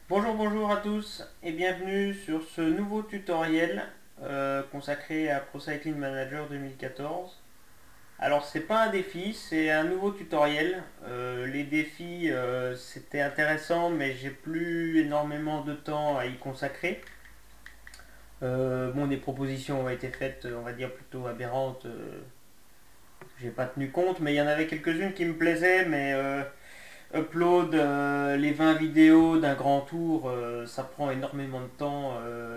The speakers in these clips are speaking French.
Bonjour à tous et bienvenue sur ce nouveau tutoriel consacré à Pro Cycling Manager 2014. Alors c'est pas un défi, c'est un nouveau tutoriel. Les défis c'était intéressant mais j'ai plus énormément de temps à y consacrer. Bon, des propositions ont été faites, on va dire plutôt aberrantes, j'ai pas tenu compte, mais il y en avait quelques-unes qui me plaisaient, mais upload les 20 vidéos d'un grand tour, ça prend énormément de temps.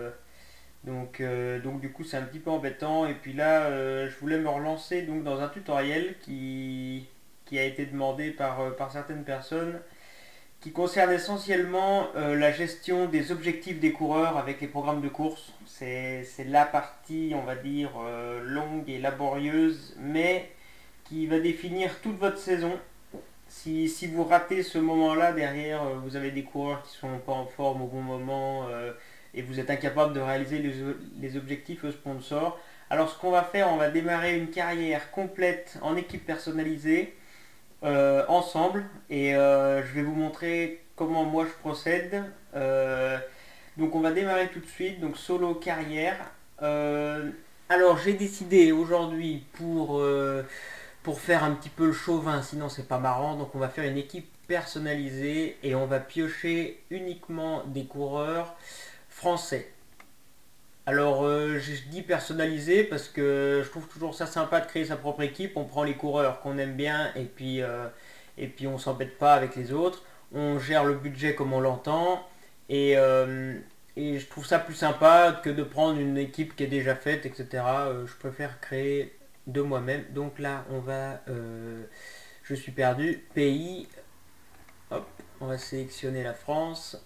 Donc du coup c'est un petit peu embêtant. Et puis là je voulais me relancer donc dans un tutoriel qui a été demandé par certaines personnes, qui concerne essentiellement la gestion des objectifs des coureurs avec les programmes de course. C'est la partie, on va dire, longue et laborieuse, mais qui va définir toute votre saison. Si vous ratez ce moment-là, derrière, vous avez des coureurs qui sont pas en forme au bon moment et vous êtes incapable de réaliser les objectifs sponsors. Alors ce qu'on va faire, on va démarrer une carrière complète en équipe personnalisée ensemble et je vais vous montrer comment moi je procède. Donc on va démarrer tout de suite, donc solo carrière. Alors j'ai décidé aujourd'hui pour faire un petit peu le chauvin, sinon c'est pas marrant. Donc on va faire une équipe personnalisée et on va piocher uniquement des coureurs français. Alors je dis personnalisé parce que je trouve toujours ça sympa de créer sa propre équipe. On prend les coureurs qu'on aime bien et puis on s'embête pas avec les autres. On gère le budget comme on l'entend et, euh, et je trouve ça plus sympa que de prendre une équipe qui est déjà faite, etc. Je préfère créer de moi-même. Donc là, je suis perdu. Pays. Hop, on va sélectionner la France.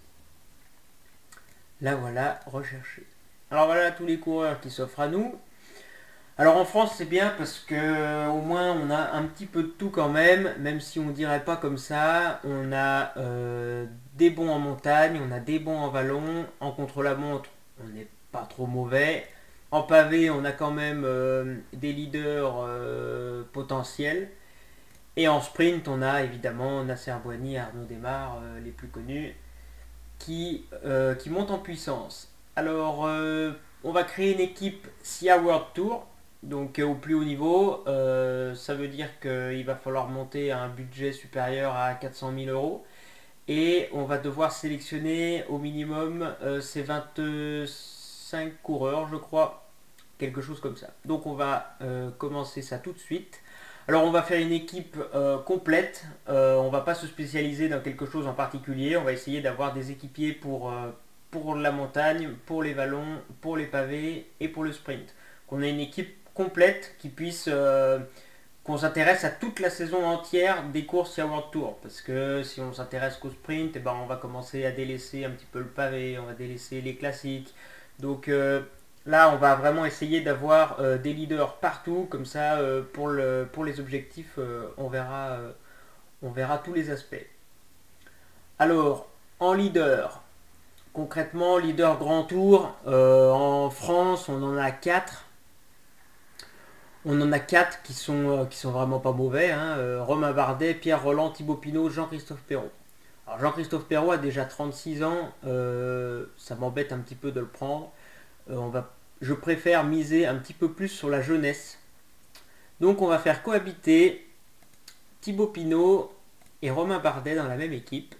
Là voilà, rechercher. Alors voilà tous les coureurs qui s'offrent à nous. Alors en France c'est bien parce que au moins on a un petit peu de tout quand même si on dirait pas comme ça. On a des bons en montagne, on a des bons en vallon, en contre-la-montre on n'est pas trop mauvais. En pavé on a quand même des leaders potentiels. Et en sprint on a évidemment Nasser Bouhanni, Arnaud Démare, les plus connus, qui montent en puissance. Alors on va créer une équipe SIA World Tour. Donc au plus haut niveau, ça veut dire qu'il va falloir monter à un budget supérieur à 400 000 euros. Et on va devoir sélectionner au minimum ces 25 coureurs, je crois, quelque chose comme ça. Donc on va commencer ça tout de suite. Alors on va faire une équipe complète. On va pas se spécialiser dans quelque chose en particulier. On va essayer d'avoir des équipiers pour la montagne, pour les vallons, pour les pavés et pour le sprint. Qu'on ait une équipe complète qui puisse qu'on s'intéresse à toute la saison entière des courses World Tour. Parce que si on s'intéresse qu'au sprint, eh ben on va commencer à délaisser un petit peu le pavé, on va délaisser les classiques. Donc là, on va vraiment essayer d'avoir des leaders partout. Comme ça, pour les objectifs, on verra tous les aspects. Alors, en leader, concrètement, leader grand tour, en France, on en a 4. On en a 4 qui sont vraiment pas mauvais, hein. Romain Bardet, Pierre Rolland, Thibaut Pinot, Jean-Christophe Perrault. Alors Jean-Christophe Perrault a déjà 36 ans, ça m'embête un petit peu de le prendre. Je préfère miser un petit peu plus sur la jeunesse. Donc on va faire cohabiter Thibaut Pinot et Romain Bardet dans la même équipe.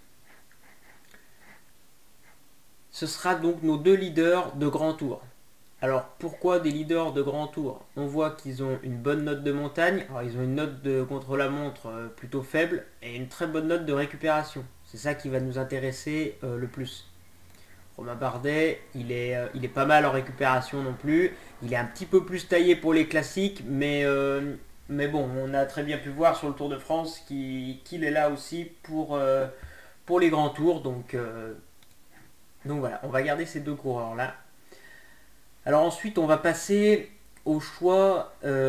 Ce sera donc nos deux leaders de grand tour. Alors pourquoi des leaders de grand tour? On voit qu'ils ont une bonne note de montagne. Alors ils ont une note de contre-la-montre plutôt faible et une très bonne note de récupération. C'est ça qui va nous intéresser le plus. Romain Bardet, il est pas mal en récupération non plus. Il est un petit peu plus taillé pour les classiques, mais bon, on a très bien pu voir sur le Tour de France qu'il est là aussi pour les grands tours. Donc voilà, on va garder ces deux coureurs-là. Alors ensuite, on va passer au choix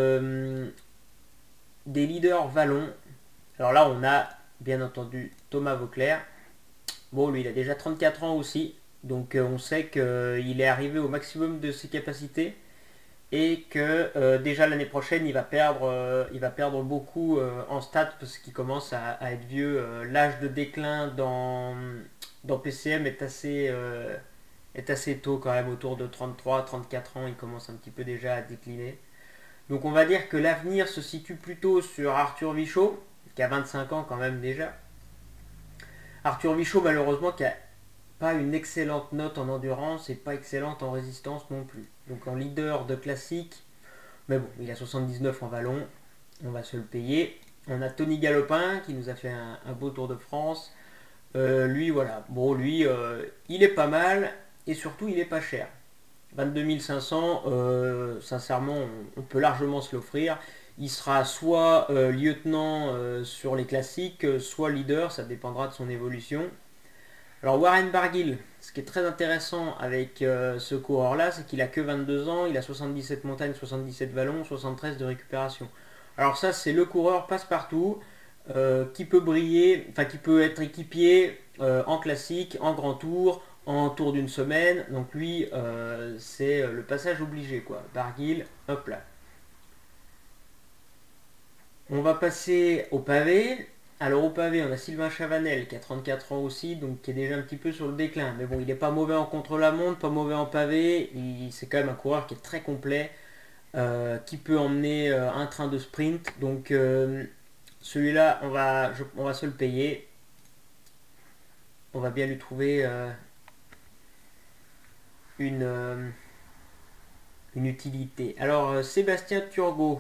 des leaders vallons. Alors là, on a bien entendu Thomas Vauclair. Bon, lui, il a déjà 34 ans aussi. Donc on sait qu'il est arrivé au maximum de ses capacités et que déjà l'année prochaine il va perdre beaucoup en stats parce qu'il commence à être vieux. L'âge de déclin dans PCM est assez tôt quand même, autour de 33-34 ans, il commence un petit peu déjà à décliner. Donc on va dire que l'avenir se situe plutôt sur Arthur Vichot, qui a 25 ans quand même déjà. Arthur Vichot malheureusement qui a pas une excellente note en endurance et pas excellente en résistance non plus. Donc en leader de classique, mais bon, il a 79 en vallon, on va se le payer. On a Tony Galopin qui nous a fait un beau Tour de France. Lui, voilà, bon, lui, il est pas mal et surtout il est pas cher. 22 500, sincèrement, on peut largement se l'offrir. Il sera soit lieutenant sur les classiques, soit leader, ça dépendra de son évolution. Alors Warren Barguil, ce qui est très intéressant avec ce coureur-là, c'est qu'il a que 22 ans, il a 77 montagnes, 77 vallons, 73 de récupération. Alors ça, c'est le coureur passe-partout qui peut briller, enfin qui peut être équipier en classique, en grand tour, en tour d'une semaine. Donc lui, c'est le passage obligé, quoi. Barguil, hop là. On va passer au pavé. Alors au pavé, on a Sylvain Chavanel qui a 34 ans aussi, donc qui est déjà un petit peu sur le déclin. Mais bon, il n'est pas mauvais en contre-la-montre, pas mauvais en pavé. C'est quand même un coureur qui est très complet, qui peut emmener un train de sprint. Donc celui-là, on va se le payer. On va bien lui trouver une, euh, une utilité. Alors Sébastien Turgot,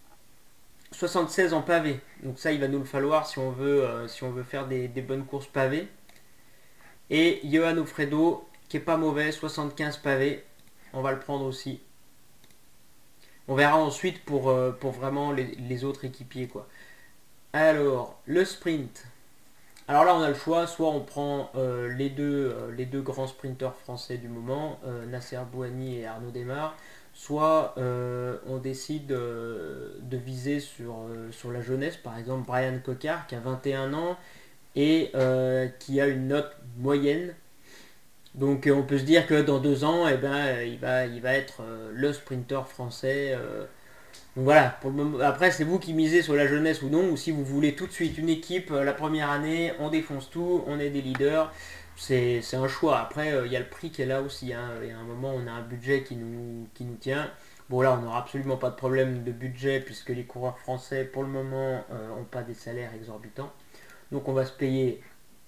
76 en pavé. Donc ça, il va nous le falloir si on veut faire des bonnes courses pavées. Et Johan Ofredo, qui est pas mauvais, 75 pavés. On va le prendre aussi. On verra ensuite pour vraiment les autres équipiers, quoi. Alors, le sprint. Alors là, on a le choix. Soit on prend les deux grands sprinteurs français du moment, Nasser Bouhanni et Arnaud Desmar. Soit on décide de viser sur la jeunesse, par exemple Brian Cocard qui a 21 ans et qui a une note moyenne. Donc on peut se dire que dans 2 ans, eh ben, il va être le sprinter français. Donc voilà, pour le moment, après c'est vous qui misez sur la jeunesse ou non, ou si vous voulez tout de suite une équipe, la première année, on défonce tout, on est des leaders. C'est un choix. Après, il y a le prix qui est là aussi, hein. Il y a un moment, on a un budget qui nous tient. Bon là, on n'aura absolument pas de problème de budget puisque les coureurs français, pour le moment, n'ont pas des salaires exorbitants. Donc on va se payer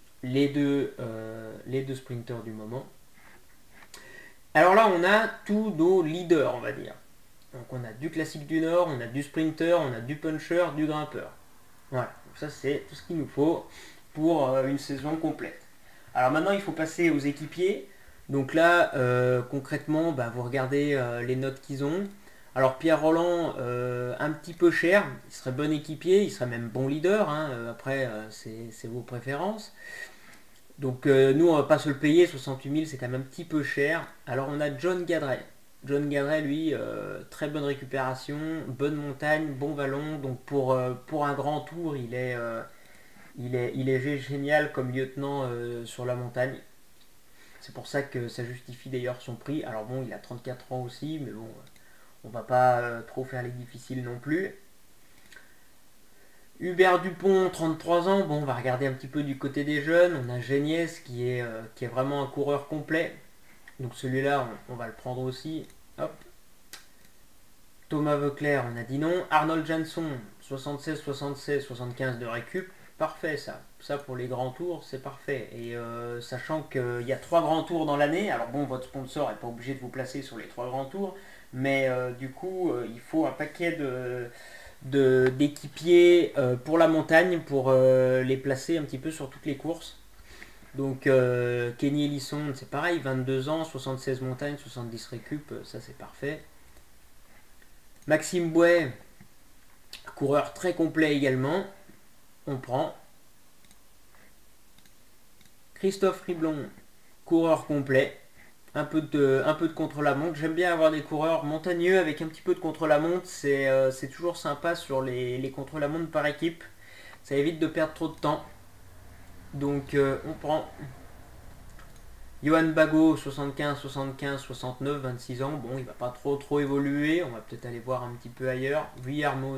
les deux sprinters du moment. Alors là, on a tous nos leaders, on va dire. Donc on a du classique du Nord, on a du sprinter, on a du puncher, du grimpeur. Voilà, donc ça c'est tout ce qu'il nous faut pour une saison complète. Alors maintenant, il faut passer aux équipiers. Donc là, concrètement, bah, vous regardez les notes qu'ils ont. Alors Pierre Roland, un petit peu cher, il serait bon équipier, il serait même bon leader, hein. Après, c'est vos préférences. Donc nous, on va pas se le payer, 68 000 c'est quand même un petit peu cher. Alors on a John Gadret. John Gadret, lui, très bonne récupération, bonne montagne, bon vallon. Donc pour un grand tour, il est génial comme lieutenant sur la montagne. C'est pour ça que ça justifie d'ailleurs son prix. Alors bon, il a 34 ans aussi, mais bon, on va pas trop faire les difficiles non plus. Hubert Dupont, 33 ans. Bon, on va regarder un petit peu du côté des jeunes. On a Géniès qui est vraiment un coureur complet. Donc celui-là, on va le prendre aussi. Hop. Thomas Veuclair, on a dit non. Arnold Jansson, 76, 76, 75 de récup. Parfait ça. Ça pour les grands tours, c'est parfait. Et sachant qu'il y a 3 grands tours dans l'année, alors bon, votre sponsor n'est pas obligé de vous placer sur les 3 grands tours, mais du coup, il faut un paquet d'équipiers pour la montagne pour les placer un petit peu sur toutes les courses. Donc Kenny Ellison, c'est pareil, 22 ans, 76 montagnes, 70 récup, ça c'est parfait. Maxime Bouet, coureur très complet également, on prend. Christophe Riblon, coureur complet, un peu de contre-la-montre. J'aime bien avoir des coureurs montagneux avec un petit peu de contre-la-montre, c'est toujours sympa sur les contre-la-montre par équipe, ça évite de perdre trop de temps. Donc on prend Johan Bagot, 75, 75, 69, 26 ans. Bon, il va pas trop évoluer. On va peut-être aller voir un petit peu ailleurs. Vuillermoz.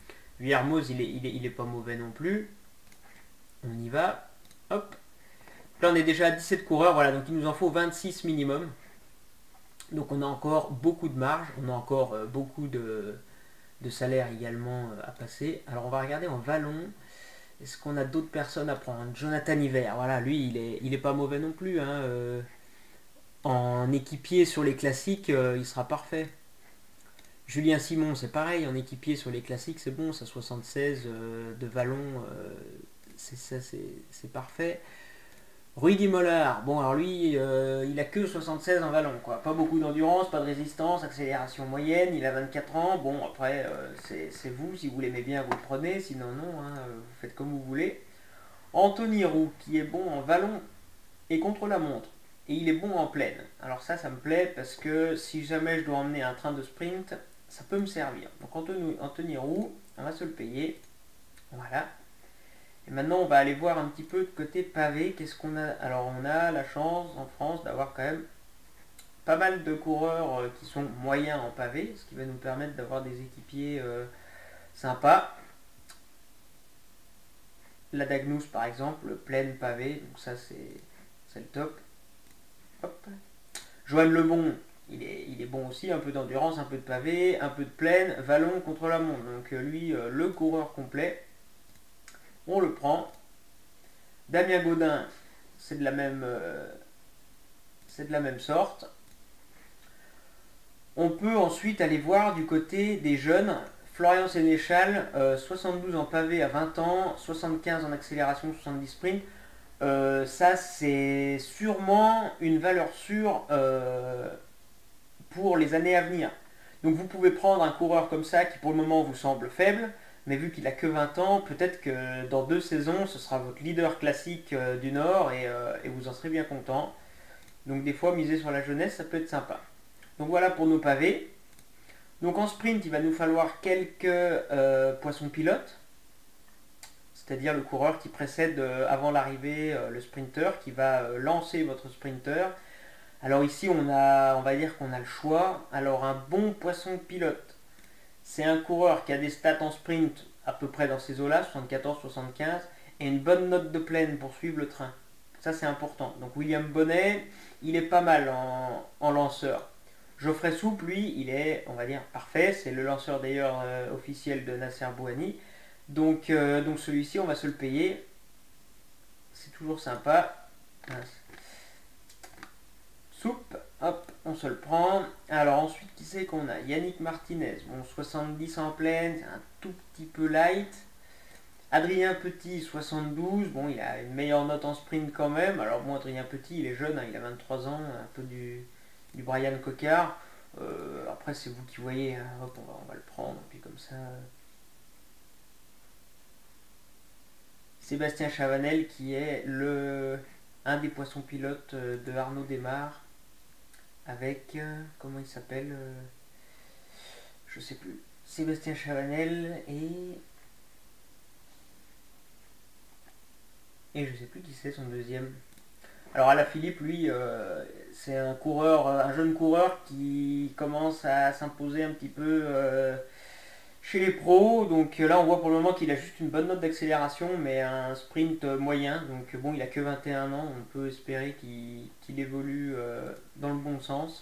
Vuillermoz, il est pas mauvais non plus. On y va. Hop. Là, on est déjà à 17 coureurs, voilà, donc il nous en faut 26 minimum. Donc on a encore beaucoup de marge, on a encore beaucoup de salaire également à passer. Alors on va regarder en vallon. Est-ce qu'on a d'autres personnes à prendre? Jonathan Hiver, voilà, lui il est pas mauvais non plus, hein. En équipier sur les classiques, il sera parfait. Julien Simon, c'est pareil, en équipier sur les classiques, c'est bon, ça 76 de vallon, c'est parfait. Rudy Moller, bon alors lui, il a que 76 en vallon, quoi. Pas beaucoup d'endurance, pas de résistance, accélération moyenne, il a 24 ans. Bon, après, c'est vous, si vous l'aimez bien, vous le prenez, sinon non, hein, vous faites comme vous voulez. Anthony Roux, qui est bon en vallon et contre la montre. Et il est bon en plaine. Alors ça me plaît parce que si jamais je dois emmener un train de sprint, ça peut me servir. Donc Anthony Roux, on va se le payer. Voilà. Et maintenant, on va aller voir un petit peu de côté pavé. Qu'est-ce qu'on a? Alors, on a la chance en France d'avoir quand même pas mal de coureurs qui sont moyens en pavé, ce qui va nous permettre d'avoir des équipiers sympas. La Dagnous, par exemple, pleine pavé, donc ça, c'est le top. Hop. Joanne Lebon, il est bon aussi, un peu d'endurance, un peu de pavé, un peu de plaine, vallon contre la montre. Donc, lui, le coureur complet, on le prend. Damien Gaudin, c'est de la même sorte. On peut ensuite aller voir du côté des jeunes. Florian Sénéchal, 72 en pavé à 20 ans, 75 en accélération, 70 sprint. Ça, c'est sûrement une valeur sûre pour les années à venir. Donc vous pouvez prendre un coureur comme ça qui pour le moment vous semble faible, mais vu qu'il a que 20 ans, peut-être que dans 2 saisons, ce sera votre leader classique du Nord et vous en serez bien content. Donc des fois, miser sur la jeunesse, ça peut être sympa. Donc voilà pour nos pavés. Donc en sprint, il va nous falloir quelques poissons pilotes, c'est-à-dire le coureur qui précède avant l'arrivée le sprinter, qui va lancer votre sprinter. Alors ici, on va dire qu'on a le choix. Alors un bon poisson pilote, c'est un coureur qui a des stats en sprint à peu près dans ces eaux-là, 74-75, et une bonne note de plaine pour suivre le train. Ça c'est important. Donc William Bonnet, il est pas mal en lanceur. Geoffrey Soupe, lui, il est, on va dire, parfait. C'est le lanceur d'ailleurs officiel de Nasser Bouhanni. Donc celui-ci, on va se le payer. C'est toujours sympa. Soupe, hop, on se le prend. Alors ensuite, qui c'est qu'on a? Yannick Martinez, bon, 70 en pleine, c'est un tout petit peu light. Adrien Petit, 72, bon, il a une meilleure note en sprint quand même. Alors bon, Adrien Petit, il est jeune, hein, il a 23 ans, un peu du Brian Cocard. Après, c'est vous qui voyez, hein. Hop, on va le prendre, puis comme ça. Sébastien Chavanel, qui est un des poissons pilotes de Arnaud Desmar, avec, comment il s'appelle, je sais plus. Sébastien Chavanel et je sais plus qui c'est son deuxième. Alors Alaphilippe, lui, c'est un jeune coureur qui commence à s'imposer un petit peu chez les pros. Donc là, on voit pour le moment qu'il a juste une bonne note d'accélération, mais un sprint moyen. Donc bon, il a que 21 ans, on peut espérer qu'il évolue dans le bon sens.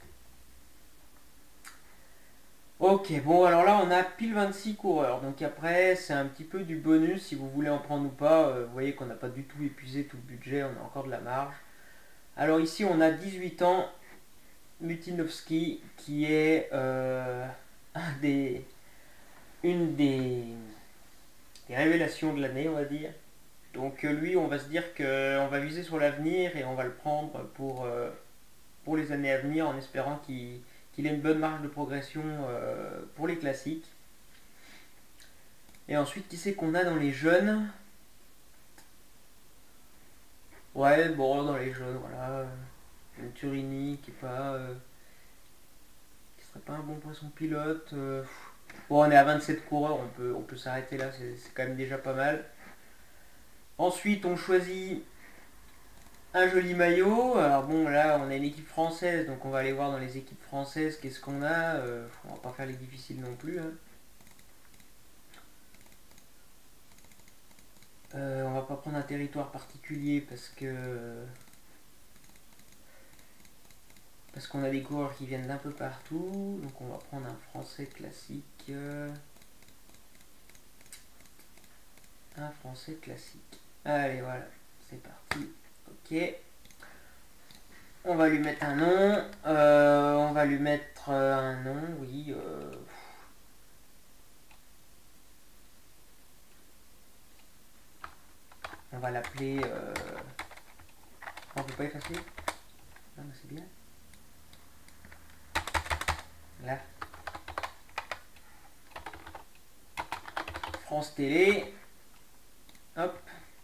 Ok, bon alors là on a pile 26 coureurs, donc après c'est un petit peu du bonus si vous voulez en prendre ou pas. Vous voyez qu'on n'a pas du tout épuisé tout le budget, on a encore de la marge. Alors ici on a 18 ans, Mutinovski, qui est une des révélations de l'année, on va dire. Donc lui, on va se dire qu'on va viser sur l'avenir et on va le prendre pour les années à venir en espérant qu'il ait une bonne marge de progression pour les classiques. Et ensuite, qui c'est qu'on a dans les jeunes? Ouais, bon, dans les jeunes, voilà. Une Turini qui serait pas un bon poisson pilote. Bon, on est à 27 coureurs, on peut s'arrêter là, c'est quand même déjà pas mal. Ensuite, on choisit un joli maillot. Alors bon, là, on a une équipe française, donc on va aller voir dans les équipes françaises qu'est-ce qu'on a. On va pas faire les difficiles non plus, hein. On va pas prendre un territoire particulier parce qu'on a des coureurs qui viennent d'un peu partout. Donc on va prendre un français classique. Un français classique. Allez, voilà, c'est parti. Ok. On va lui mettre un nom. On va lui mettre un nom, oui. On va l'appeler... On peut pas effacer. Non, mais c'est bien. Là. France Télé. Hop.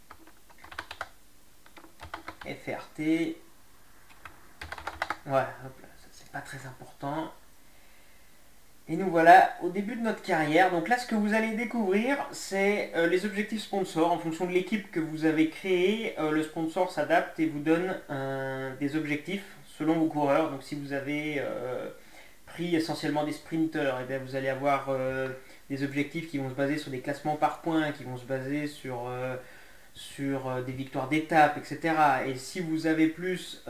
FRT. Voilà, hop là, ça c'est pas très important. Et nous voilà au début de notre carrière. Donc là, ce que vous allez découvrir, c'est les objectifs sponsors. En fonction de l'équipe que vous avez créée, le sponsor s'adapte et vous donne des objectifs selon vos coureurs. Donc si vous avez pris essentiellement des sprinters, et bien vous allez avoir des objectifs qui vont se baser sur des classements par points, qui vont se baser sur des victoires d'étape, etc. Et si vous avez plus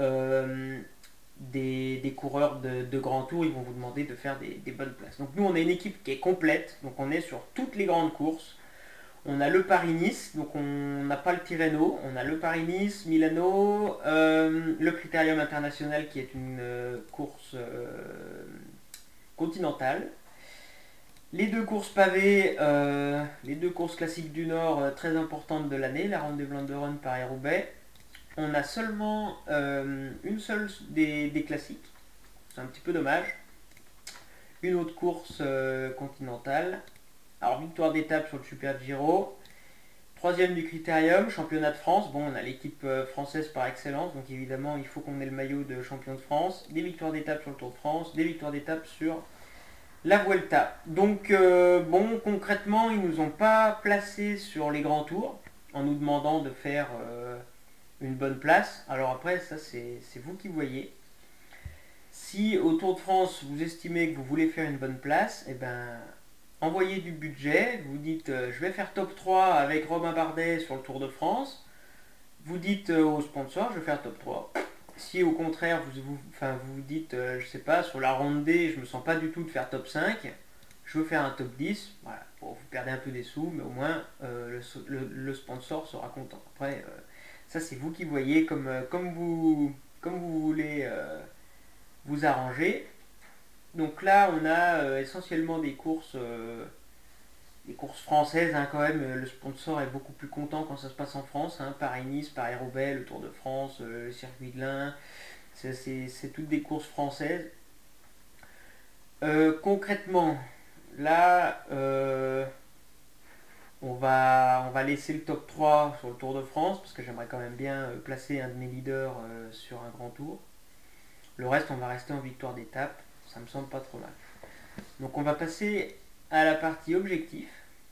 des coureurs de grand tour, ils vont vous demander de faire des bonnes places. Donc nous, on a une équipe qui est complète, donc on est sur toutes les grandes courses. On a le Paris-Nice, donc on n'a pas le Tirreno, on a le Paris-Nice, Milano, le Critérium International qui est une course continentale. Les deux courses pavées, les deux courses classiques du Nord très importantes de l'année, la Ronde des Vlaanderen, Paris-Roubaix. On a seulement une seule des classiques, c'est un petit peu dommage. Une autre course continentale. Alors victoire d'étape sur le Super Giro. Troisième du Critérium, championnat de France. Bon, on a l'équipe française par excellence, donc évidemment il faut qu'on ait le maillot de champion de France. Des victoires d'étape sur le Tour de France, des victoires d'étape sur la Vuelta. Donc bon, concrètement, ils nous ont pas placés sur les grands tours en nous demandant de faire une bonne place. Alors après, ça c'est vous qui voyez. Si au Tour de France, vous estimez que vous voulez faire une bonne place, eh ben, envoyez du budget. Vous dites je vais faire top 3 avec Romain Bardet sur le Tour de France. Vous dites au sponsor je vais faire top 3. Si au contraire vous dites je sais pas, sur la ronde D, je me sens pas du tout de faire top 5, je veux faire un top 10, voilà. Bon, vous perdez un peu des sous, mais au moins le sponsor sera content. Après, ça c'est vous qui voyez comme vous voulez vous arranger. Donc là, on a essentiellement des courses françaises, hein, quand même. Le sponsor est beaucoup plus content quand ça se passe en France. Hein. Paris-Nice, Paris-Roubaix, le Tour de France, le circuit de l'Ain. C'est toutes des courses françaises. Concrètement, là, on va laisser le top 3 sur le Tour de France parce que j'aimerais quand même bien placer un de mes leaders sur un grand tour. Le reste, on va rester en victoire d'étape. Ça me semble pas trop mal. Donc on va passer à la partie objectif.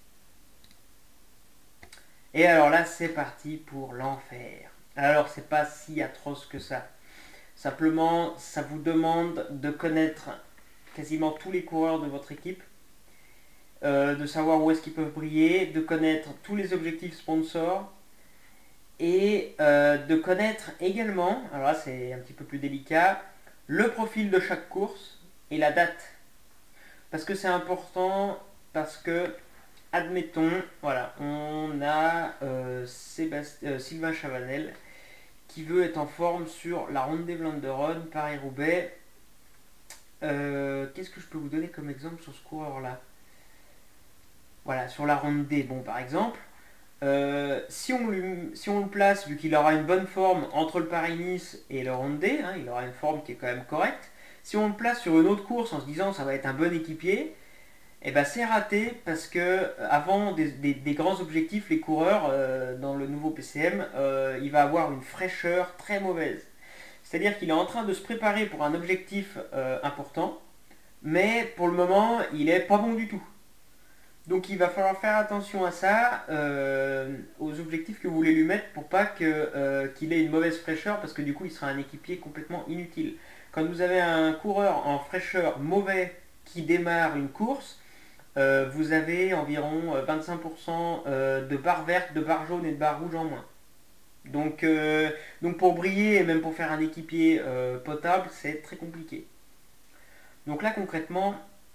Et alors là, c'est parti pour l'enfer. Alors, c'est pas si atroce que ça. Simplement, ça vous demande de connaître quasiment tous les coureurs de votre équipe, de savoir où est-ce qu'ils peuvent briller, de connaître tous les objectifs sponsors et de connaître également, alors là c'est un petit peu plus délicat, le profil de chaque course et la date. Parce que c'est important, parce que, admettons, voilà, on a Sylvain Chavanel qui veut être en forme sur la Ronde des Vlaanderen, Paris-Roubaix. Qu'est-ce que je peux vous donner comme exemple sur ce coureur-là? Voilà, sur la Ronde D, bon, par exemple, si on le place, vu qu'il aura une bonne forme entre le Paris-Nice et le Ronde D, hein, il aura une forme qui est quand même correcte. Si on le place sur une autre course en se disant ça va être un bon équipier, eh ben c'est raté parce que avant des grands objectifs, les coureurs dans le nouveau PCM, il va avoir une fraîcheur très mauvaise. C'est-à-dire qu'il est en train de se préparer pour un objectif important, mais pour le moment, il est pas bon du tout. Donc il va falloir faire attention à ça, aux objectifs que vous voulez lui mettre pour pas qu'il ait une mauvaise fraîcheur, parce que du coup il sera un équipier complètement inutile. Quand vous avez un coureur en fraîcheur mauvais qui démarre une course, vous avez environ 25% de barres vertes, de barres jaunes et de barres rouges en moins. Donc, donc pour briller et même pour faire un équipier potable, c'est très compliqué. Donc là concrètement,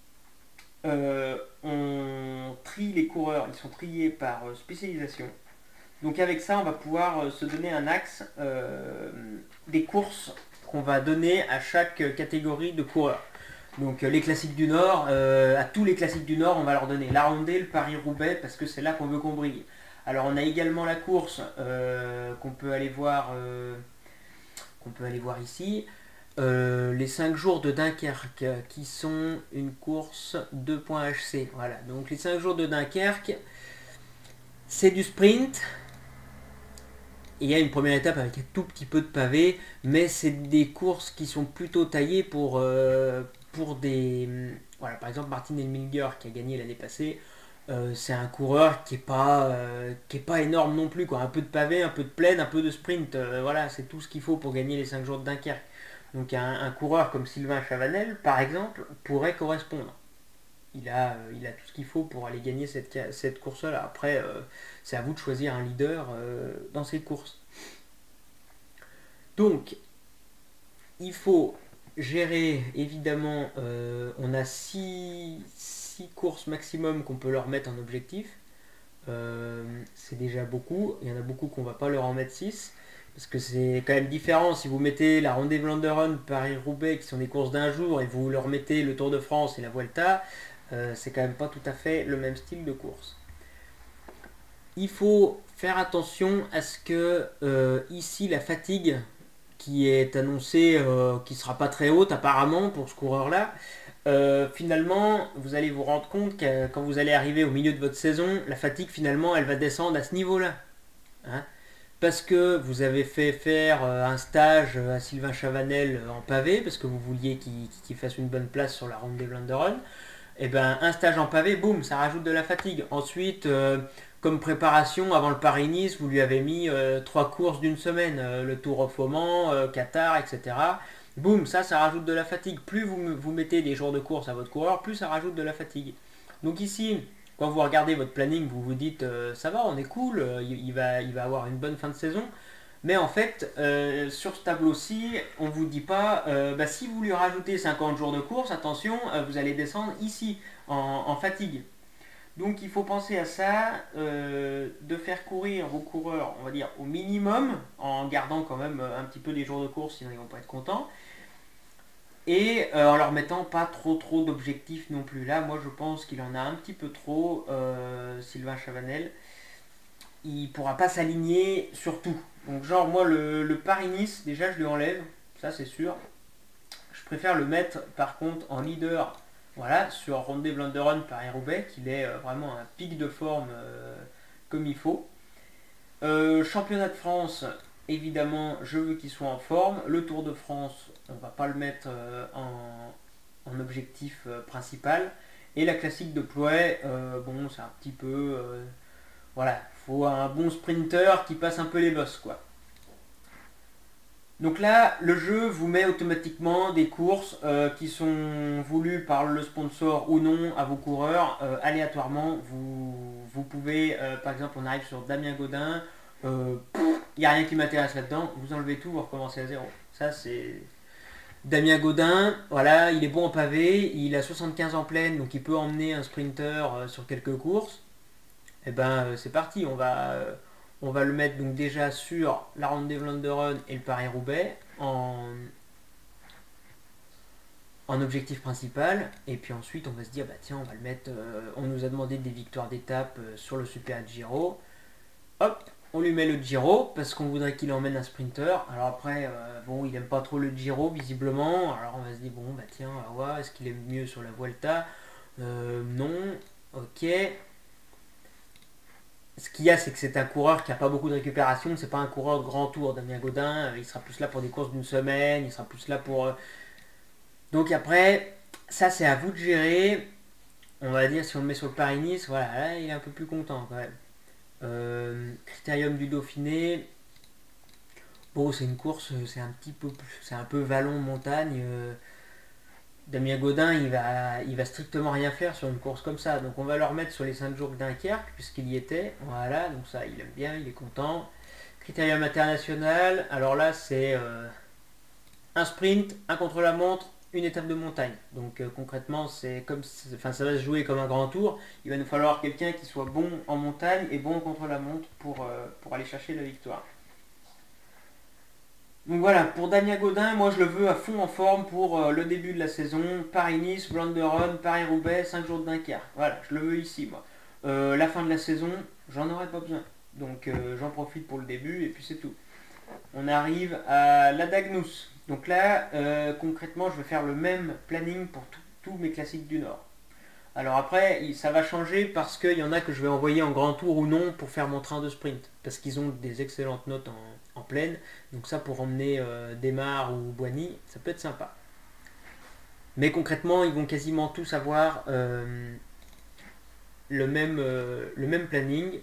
on trie les coureurs, ils sont triés par spécialisation. Donc avec ça, on va pouvoir se donner un axe des courses qu'on va donner à chaque catégorie de coureurs. Donc les classiques du Nord, à tous les classiques du Nord, on va leur donner la Rondée, le Paris-Roubaix, parce que c'est là qu'on veut qu'on brille. Alors on a également la course qu'on peut aller voir ici. Les 5 jours de Dunkerque, qui sont une course 2.HC. Voilà, donc les 5 jours de Dunkerque, c'est du sprint. Il y a une première étape avec un tout petit peu de pavé, mais c'est des courses qui sont plutôt taillées pour des... Voilà, par exemple, Martin Elminger qui a gagné l'année passée, c'est un coureur qui est pas énorme non plus, quoi. Un peu de pavé, un peu de plaine, un peu de sprint, voilà, c'est tout ce qu'il faut pour gagner les 5 jours de Dunkerque. Donc un coureur comme Sylvain Chavanel, par exemple, pourrait correspondre. Il a tout ce qu'il faut pour aller gagner cette course-là. Après, c'est à vous de choisir un leader dans cette course. Donc, il faut gérer, évidemment, on a 6 courses maximum qu'on peut leur mettre en objectif. C'est déjà beaucoup. Il y en a beaucoup qu'on va pas leur en mettre 6. Parce que c'est quand même différent si vous mettez la Ronde Vlaanderen, Paris-Roubaix, qui sont des courses d'un jour, et vous leur mettez le Tour de France et la Vuelta, c'est quand même pas tout à fait le même style de course. Il faut faire attention à ce que ici la fatigue qui est annoncée, qui sera pas très haute apparemment pour ce coureur-là, finalement vous allez vous rendre compte que quand vous allez arriver au milieu de votre saison, la fatigue finalement elle va descendre à ce niveau-là. Hein, parce que vous avez fait faire un stage à Sylvain Chavanel en pavé, parce que vous vouliez qu'il fasse une bonne place sur la Ronde des Vlaanderen, et ben un stage en pavé, boum, ça rajoute de la fatigue. Ensuite, comme préparation avant le Paris-Nice, vous lui avez mis 3 courses d'une semaine, le Tour of Oman, Qatar, etc. Boum, ça rajoute de la fatigue. Plus vous mettez des jours de course à votre coureur, plus ça rajoute de la fatigue. Donc ici, quand vous regardez votre planning, vous vous dites ça va, on est cool, il va avoir une bonne fin de saison. Mais en fait, sur ce tableau-ci, on ne vous dit pas, si vous lui rajoutez 50 jours de course, attention, vous allez descendre ici, en fatigue. Donc il faut penser à ça, de faire courir vos coureurs, on va dire, au minimum, en gardant quand même un petit peu des jours de course, sinon ils ne vont pas être contents. Et en leur mettant pas trop d'objectifs non plus. Là, moi je pense qu'il en a un petit peu trop, Sylvain Chavanel. Il pourra pas s'aligner sur tout. Donc genre moi le Paris-Nice, déjà je lui enlève, ça c'est sûr. Je préfère le mettre par contre en leader, voilà, sur Ronde Vlaanderen Paris-Roubaix, qu'il est vraiment un pic de forme comme il faut. Championnat de France, évidemment, je veux qu'il soit en forme. Le Tour de France, on va pas le mettre en objectif principal. Et la classique de Plouay, bon, c'est un petit peu... voilà, faut un bon sprinter qui passe un peu les bosses, quoi. Donc là, le jeu vous met automatiquement des courses qui sont voulues par le sponsor ou non à vos coureurs aléatoirement. Vous pouvez, par exemple, on arrive sur Damien Gaudin, il n'y a rien qui m'intéresse là-dedans, vous enlevez tout, vous recommencez à zéro. Ça, c'est Damien Gaudin, voilà, il est bon en pavé, il a 75 en pleine, donc il peut emmener un sprinter sur quelques courses. Et ben c'est parti, on va le mettre donc déjà sur la Ronde des Vlaanderen et le Paris-Roubaix en objectif principal. Et puis ensuite on va se dire, bah tiens, on va le mettre, on nous a demandé des victoires d'étape sur le Super Giro. Hop, on lui met le Giro parce qu'on voudrait qu'il emmène un sprinter. Alors après, bon, il aime pas trop le Giro visiblement. Alors on va se dire, bon, bah tiens, on va voir, est-ce qu'il aime mieux sur la Vuelta? Non, ok. Ce qu'il y a, c'est que c'est un coureur qui n'a pas beaucoup de récupération. C'est pas un coureur de grand tour, Damien Gaudin. Il sera plus là pour des courses d'une semaine. Il sera plus là pour. Donc après, ça c'est à vous de gérer. On va dire si on le met sur le Paris-Nice, voilà, là il est un peu plus content quand même. Critérium du Dauphiné. Bon, c'est une course, c'est un petit peu plus, c'est un peu vallon montagne. Damien Gaudin, il va strictement rien faire sur une course comme ça. Donc on va le remettre sur les 5 jours de Dunkerque, puisqu'il y était. Voilà, donc ça, il aime bien, il est content. Critérium international, alors là, c'est un sprint, un contre-la-montre, une étape de montagne. Donc concrètement, enfin, ça va se jouer comme un grand tour. Il va nous falloir quelqu'un qui soit bon en montagne et bon contre-la-montre pour aller chercher la victoire. Donc voilà, pour Damien Gaudin, moi je le veux à fond en forme pour le début de la saison. Paris-Nice, Blanc-de-Rhône, Paris-Roubaix, 5 jours de Dunkerque. Voilà, je le veux ici moi. La fin de la saison, j'en aurais pas besoin. Donc j'en profite pour le début et puis c'est tout. On arrive à la Dagnous. Donc là, concrètement, je vais faire le même planning pour tous mes classiques du Nord. Alors après, ça va changer parce qu'il y en a que je vais envoyer en grand tour ou non pour faire mon train de sprint. Parce qu'ils ont des excellentes notes en plaine. Donc ça, pour emmener Desmar ou Boigny, ça peut être sympa. Mais concrètement, ils vont quasiment tous avoir le même planning.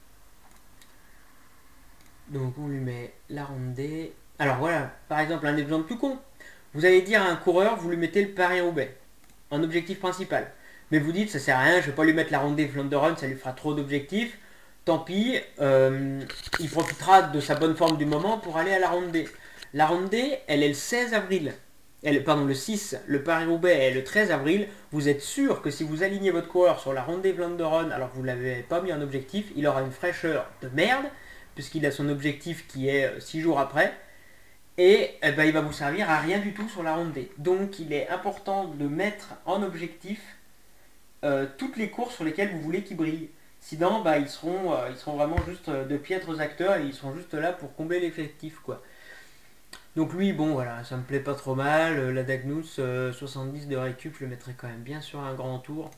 Donc on lui met la rondée. Alors voilà, par exemple, un exemple tout con. Vous allez dire à un coureur, vous lui mettez le Paris-Roubaix en objectif principal. Mais vous dites, ça sert à rien, je vais pas lui mettre la rondée Flandre-Run, ça lui fera trop d'objectifs. Tant pis, il profitera de sa bonne forme du moment pour aller à la rondée. La rondée, elle est le 16 avril. Pardon, le 6, le Paris-Roubaix est le 13 avril. Vous êtes sûr que si vous alignez votre coureur sur la rondée Flandre-Run alors que vous ne l'avez pas mis en objectif, il aura une fraîcheur de merde, puisqu'il a son objectif qui est 6 jours après. Et il va vous servir à rien du tout sur la rondée. Donc il est important de mettre en objectif toutes les courses sur lesquelles vous voulez qu'ils brillent. Sinon, ils seront vraiment juste de piètres acteurs et ils seront juste là pour combler l'effectif, quoi. Donc lui, bon, voilà, ça me plaît pas trop mal. La Dagnous, 70 de récup, je le mettrai quand même bien sur un grand tour.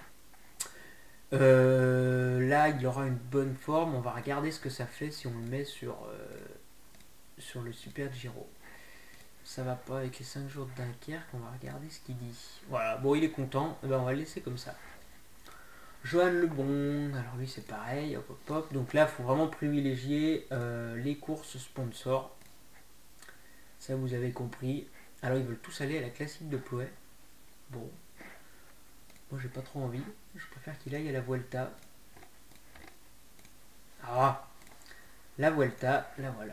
Là, il aura une bonne forme. On va regarder ce que ça fait si on le met sur le Super Giro. Ça va pas avec les 5 jours de Dunkerque, on va regarder ce qu'il dit. Voilà, bon, il est content, on va le laisser comme ça. Johan Lebon, alors lui c'est pareil, hop hop hop. Donc là, il faut vraiment privilégier les courses sponsors. Ça, vous avez compris. Alors, ils veulent tous aller à la classique de Plouay. Bon, moi j'ai pas trop envie. Je préfère qu'il aille à la Vuelta. Ah, la Vuelta, la voilà.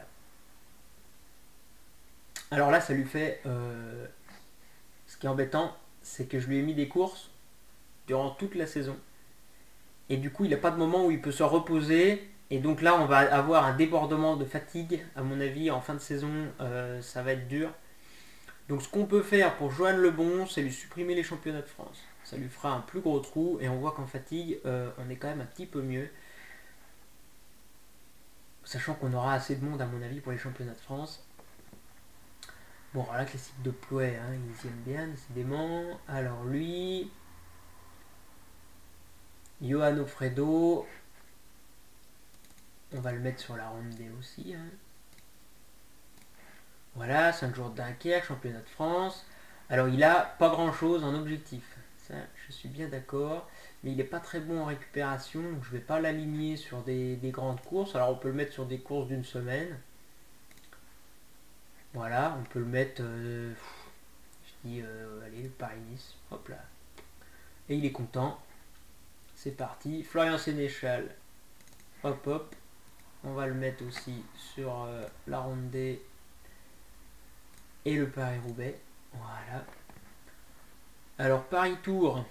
Alors là, ça lui fait... ce qui est embêtant, c'est que je lui ai mis des courses durant toute la saison. Et du coup, il n'a pas de moment où il peut se reposer. Et donc là, on va avoir un débordement de fatigue. À mon avis, en fin de saison, ça va être dur. Donc ce qu'on peut faire pour Johan Lebon, c'est lui supprimer les championnats de France. Ça lui fera un plus gros trou. Et on voit qu'en fatigue, on est quand même un petit peu mieux. Sachant qu'on aura assez de monde, à mon avis, pour les championnats de France. Bon, alors la classique de Plouay, hein, ils y aiment bien, décidément. Alors lui... Johan Ofredo. On va le mettre sur la rondée aussi. Hein. Voilà, 5 jours de Dunkerque, championnat de France. Alors il a pas grand chose en objectif. Ça, je suis bien d'accord. Mais il n'est pas très bon en récupération. Donc je ne vais pas l'aligner sur des grandes courses. Alors on peut le mettre sur des courses d'une semaine. Voilà, on peut le mettre... je dis, allez, Paris-Nice. Hop là. Et il est content. C'est parti. Florian Sénéchal. Hop hop. On va le mettre aussi sur la rondée et le Paris-Roubaix. Voilà. Alors Paris-Tour.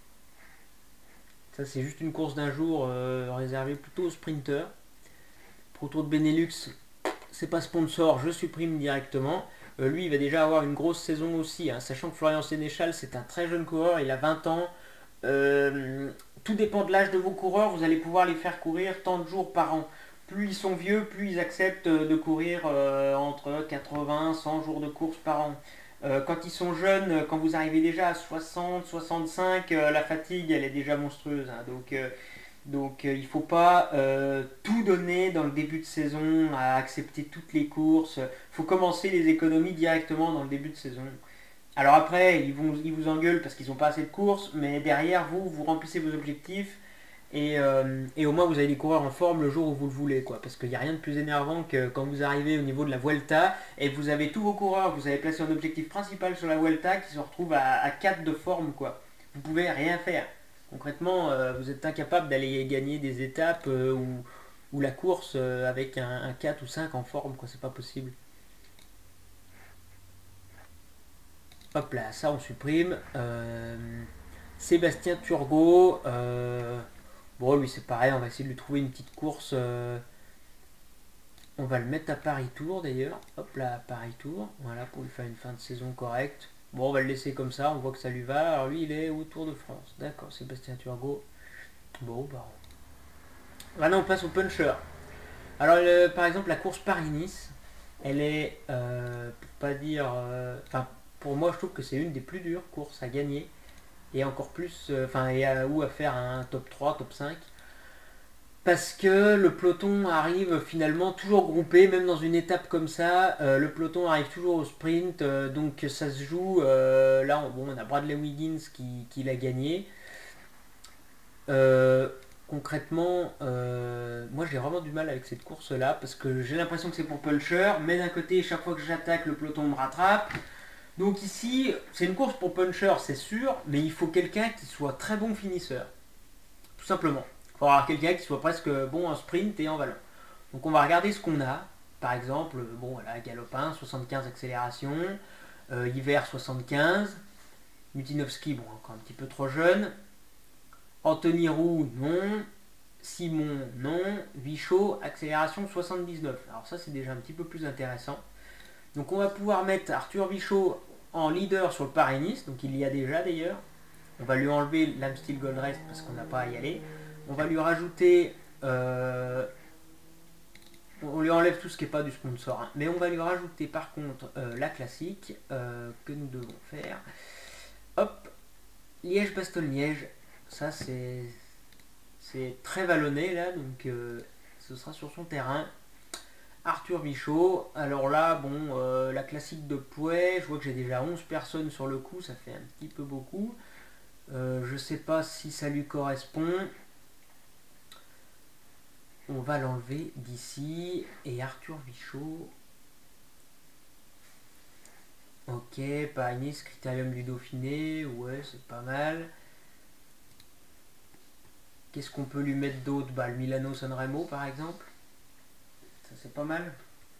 Ça c'est juste une course d'un jour réservée plutôt aux sprinteurs. Pro Tour de Benelux, c'est pas sponsor, je supprime directement. Lui il va déjà avoir une grosse saison aussi, hein, sachant que Florian Sénéchal c'est un très jeune coureur, il a 20 ans. Tout dépend de l'âge de vos coureurs, vous allez pouvoir les faire courir tant de jours par an. Plus ils sont vieux, plus ils acceptent de courir entre 80 100 jours de course par an. Quand ils sont jeunes, quand vous arrivez déjà à 60, 65, la fatigue elle est déjà monstrueuse. Hein, donc il ne faut pas tout donner dans le début de saison, à accepter toutes les courses. Il faut commencer les économies directement dans le début de saison. Alors après, ils vous engueulent parce qu'ils n'ont pas assez de courses, mais derrière vous remplissez vos objectifs Et au moins vous avez des coureurs en forme le jour où vous le voulez, quoi. Parce qu'il n'y a rien de plus énervant que quand vous arrivez au niveau de la Vuelta et vous avez tous vos coureurs que vous avez placés en objectif principal sur la Vuelta qui se retrouvent à 4 de forme, quoi. Vous pouvez rien faire. Concrètement, vous êtes incapable d'aller gagner des étapes ou la course avec un 4 ou 5 en forme, quoi. C'est pas possible. Hop là, ça on supprime. Sébastien Turgot. Bon, lui c'est pareil, on va essayer de lui trouver une petite course. On va le mettre à Paris-Tour d'ailleurs. Hop là, Paris-Tour. Voilà, pour lui faire une fin de saison correcte. Bon, on va le laisser comme ça, on voit que ça lui va. Alors lui, il est au Tour de France. D'accord, Sébastien Turgot. Bon, bah. Maintenant, on passe au puncher. Alors, par exemple, la course Paris-Nice, elle est, pour pas dire. Enfin, pour moi, je trouve que c'est une des plus dures courses à gagner. Et encore plus. Enfin, ou à faire un top 3, top 5. Parce que le peloton arrive finalement toujours groupé, même dans une étape comme ça, le peloton arrive toujours au sprint, donc ça se joue. Là, on a Bradley Wiggins qui l'a gagné. Euh, Concrètement, moi j'ai vraiment du mal avec cette course-là, parce que j'ai l'impression que c'est pour puncher, mais d'un côté, chaque fois que j'attaque, le peloton me rattrape. Donc ici, c'est une course pour puncher, c'est sûr, mais il faut quelqu'un qui soit très bon finisseur, tout simplement. Il faut avoir quelqu'un qui soit presque bon en sprint et en vallon. Donc on va regarder ce qu'on a. Par exemple, bon voilà, Galopin, 75 accélération, Hiver 75, Mutinovski, bon encore un petit peu trop jeune, Anthony Roux, non, Simon, non, Vichot, accélération 79. Alors ça c'est déjà un petit peu plus intéressant. Donc on va pouvoir mettre Arthur Vichot en leader sur le Paris-Nice, donc il y a déjà d'ailleurs. On va lui enlever l'Amstel Gold Race parce qu'on n'a pas à y aller. On va lui rajouter. On lui enlève tout ce qui n'est pas du sponsor. Hein. Mais on va lui rajouter par contre la classique que nous devons faire. Hop, Liège-Bastogne-Liège. Ça c'est très vallonné là, donc ce sera sur son terrain. Arthur Vichot. Alors là, bon, la classique de Pouet, je vois que j'ai déjà 11 personnes sur le coup, ça fait un petit peu beaucoup. Je sais pas si ça lui correspond. On va l'enlever d'ici. Et Arthur Vichot. Ok, Paris-Nice, Critérium du Dauphiné. Ouais, c'est pas mal. Qu'est-ce qu'on peut lui mettre d'autre? Bah, le Milano-Sanremo par exemple. Ça c'est pas mal.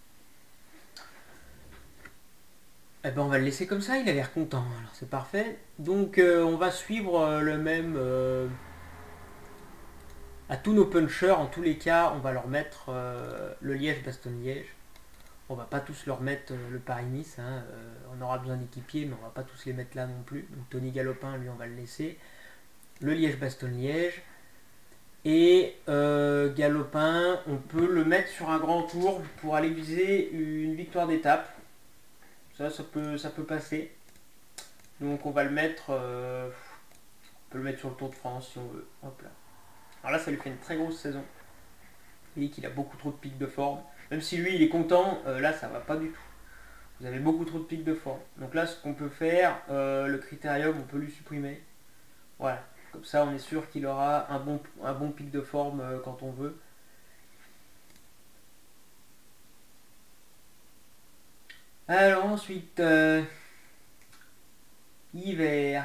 Eh ben on va le laisser comme ça, il a l'air content, alors c'est parfait. Donc on va suivre le même à tous nos punchers, en tous les cas, on va leur mettre le Liège-Bastogne-Liège. On va pas tous leur mettre le Paris-Nice, hein, on aura besoin d'équipiers, mais on va pas tous les mettre là non plus. Donc Tony Galopin, lui, on va le laisser. Le Liège-Bastogne-Liège. Et Galopin, on peut le mettre sur un grand tour pour aller viser une victoire d'étape. Ça peut passer. Donc on va le mettre, on peut le mettre sur le Tour de France si on veut. Hop là. Alors là, ça lui fait une très grosse saison. Il dit qu'il a beaucoup trop de pics de forme. Même si lui, il est content, là, ça va pas du tout. Vous avez beaucoup trop de pics de forme. Donc là, ce qu'on peut faire, le critérium, on peut lui supprimer. Voilà. Comme ça, on est sûr qu'il aura un bon pic de forme quand on veut. Alors ensuite, hiver.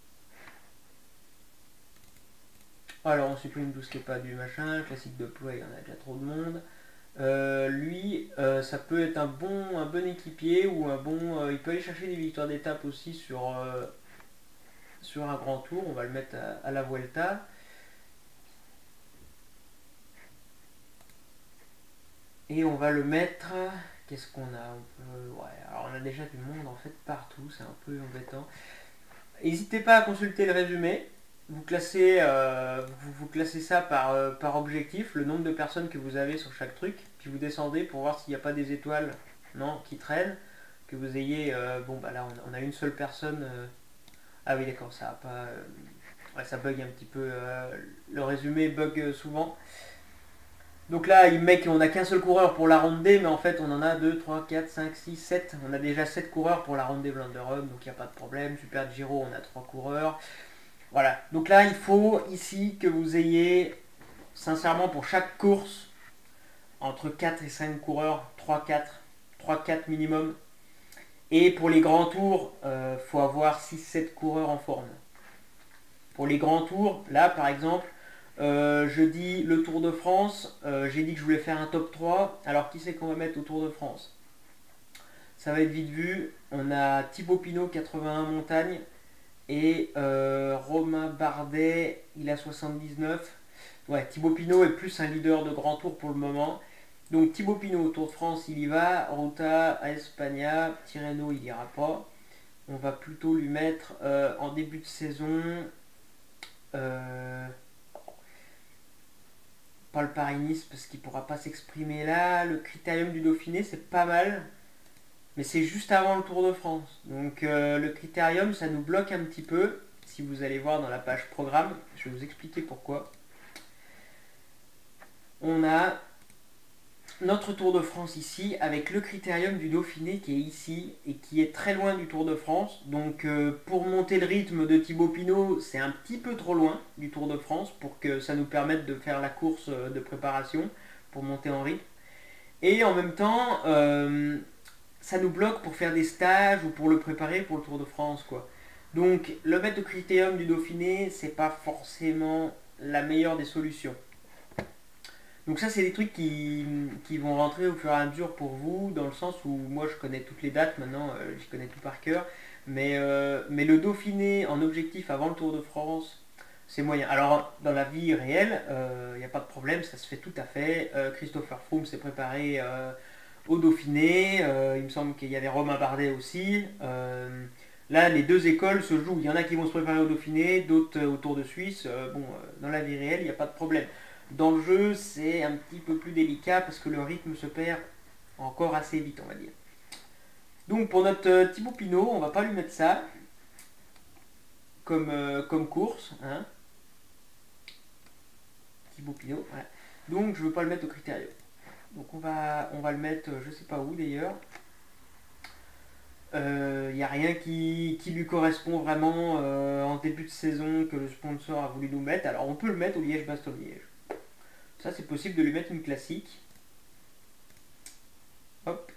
Alors on supprime tout ce qui n'est pas du machin, classique de Ploy, il y en a déjà trop de monde. Lui, ça peut être un bon équipier ou un bon. Il peut aller chercher des victoires d'étape aussi sur un grand tour. On va le mettre à la Vuelta. Et on va le mettre. Qu'est-ce qu'on a ouais, alors on a déjà du monde en fait partout, c'est un peu embêtant. N'hésitez pas à consulter le résumé. Vous classez, vous classez ça par objectif, le nombre de personnes que vous avez sur chaque truc, puis vous descendez pour voir s'il n'y a pas des étoiles qui traînent, que vous ayez... bon bah là on a une seule personne... ah oui d'accord, ça a pas... ouais, ça bug un petit peu, le résumé bug souvent. Donc là il met qu'on n'a qu'un seul coureur pour la ronde D, mais en fait on en a 2, 3, 4, 5, 6, 7. On a déjà 7 coureurs pour la ronde D Vlaanderen, donc il n'y a pas de problème. Super Giro, on a 3 coureurs. Voilà. Donc là, il faut ici que vous ayez, sincèrement, pour chaque course, entre 4 et 5 coureurs, 3-4 minimum. Et pour les grands tours, faut avoir 6-7 coureurs en forme. Pour les grands tours, là par exemple, je dis le Tour de France, j'ai dit que je voulais faire un top 3. Alors qui c'est qu'on va mettre au Tour de France? Ça va être vite vu. On a Thibaut Pinot, 81 montagnes, et Romain Bardet, il a 79. Ouais, Thibaut Pinot est plus un leader de grand tour pour le moment. Donc Thibaut Pinot au Tour de France, il y va. Ruta à Espagna, Tirreno, il ira pas. On va plutôt lui mettre en début de saison, euh, pas le Paris-Nice parce qu'il pourra pas s'exprimer là. Le Critérium du Dauphiné, c'est pas mal. Mais c'est juste avant le Tour de France. Donc le Critérium, ça nous bloque un petit peu. Si vous allez voir dans la page programme, je vais vous expliquer pourquoi. On a notre Tour de France ici, avec le Critérium du Dauphiné qui est ici et qui est très loin du Tour de France. Donc pour monter le rythme de Thibaut Pinot, c'est un petit peu trop loin du Tour de France pour que ça nous permette de faire la course de préparation pour monter en rythme. Et en même temps, ça nous bloque pour faire des stages ou pour le préparer pour le Tour de France, quoi. Donc le mettre au Critérium du Dauphiné, c'est pas forcément la meilleure des solutions. Donc ça, c'est des trucs qui vont rentrer au fur et à mesure pour vous, dans le sens où moi je connais toutes les dates maintenant, j'y connais tout par cœur, mais le Dauphiné en objectif avant le Tour de France, c'est moyen. Alors dans la vie réelle, il n'y a pas de problème, ça se fait tout à fait. Christopher Froome s'est préparé au Dauphiné, il me semble qu'il y avait Romain Bardet aussi. Là, les deux écoles se jouent. Il y en a qui vont se préparer au Dauphiné, d'autres au Tour de Suisse. Dans la vie réelle, il n'y a pas de problème. Dans le jeu, c'est un petit peu plus délicat parce que le rythme se perd encore assez vite, on va dire. Donc pour notre Thibaut Pinot, on va pas lui mettre ça comme course. Hein. Thibaut Pinot, voilà. Donc je veux pas le mettre au critérium. Donc on va le mettre, je sais pas où d'ailleurs. Il n'y a rien qui lui correspond vraiment en début de saison que le sponsor a voulu nous mettre. Alors on peut le mettre au Liège-Bastogne-Liège. Ça, c'est possible de lui mettre une classique. Hop.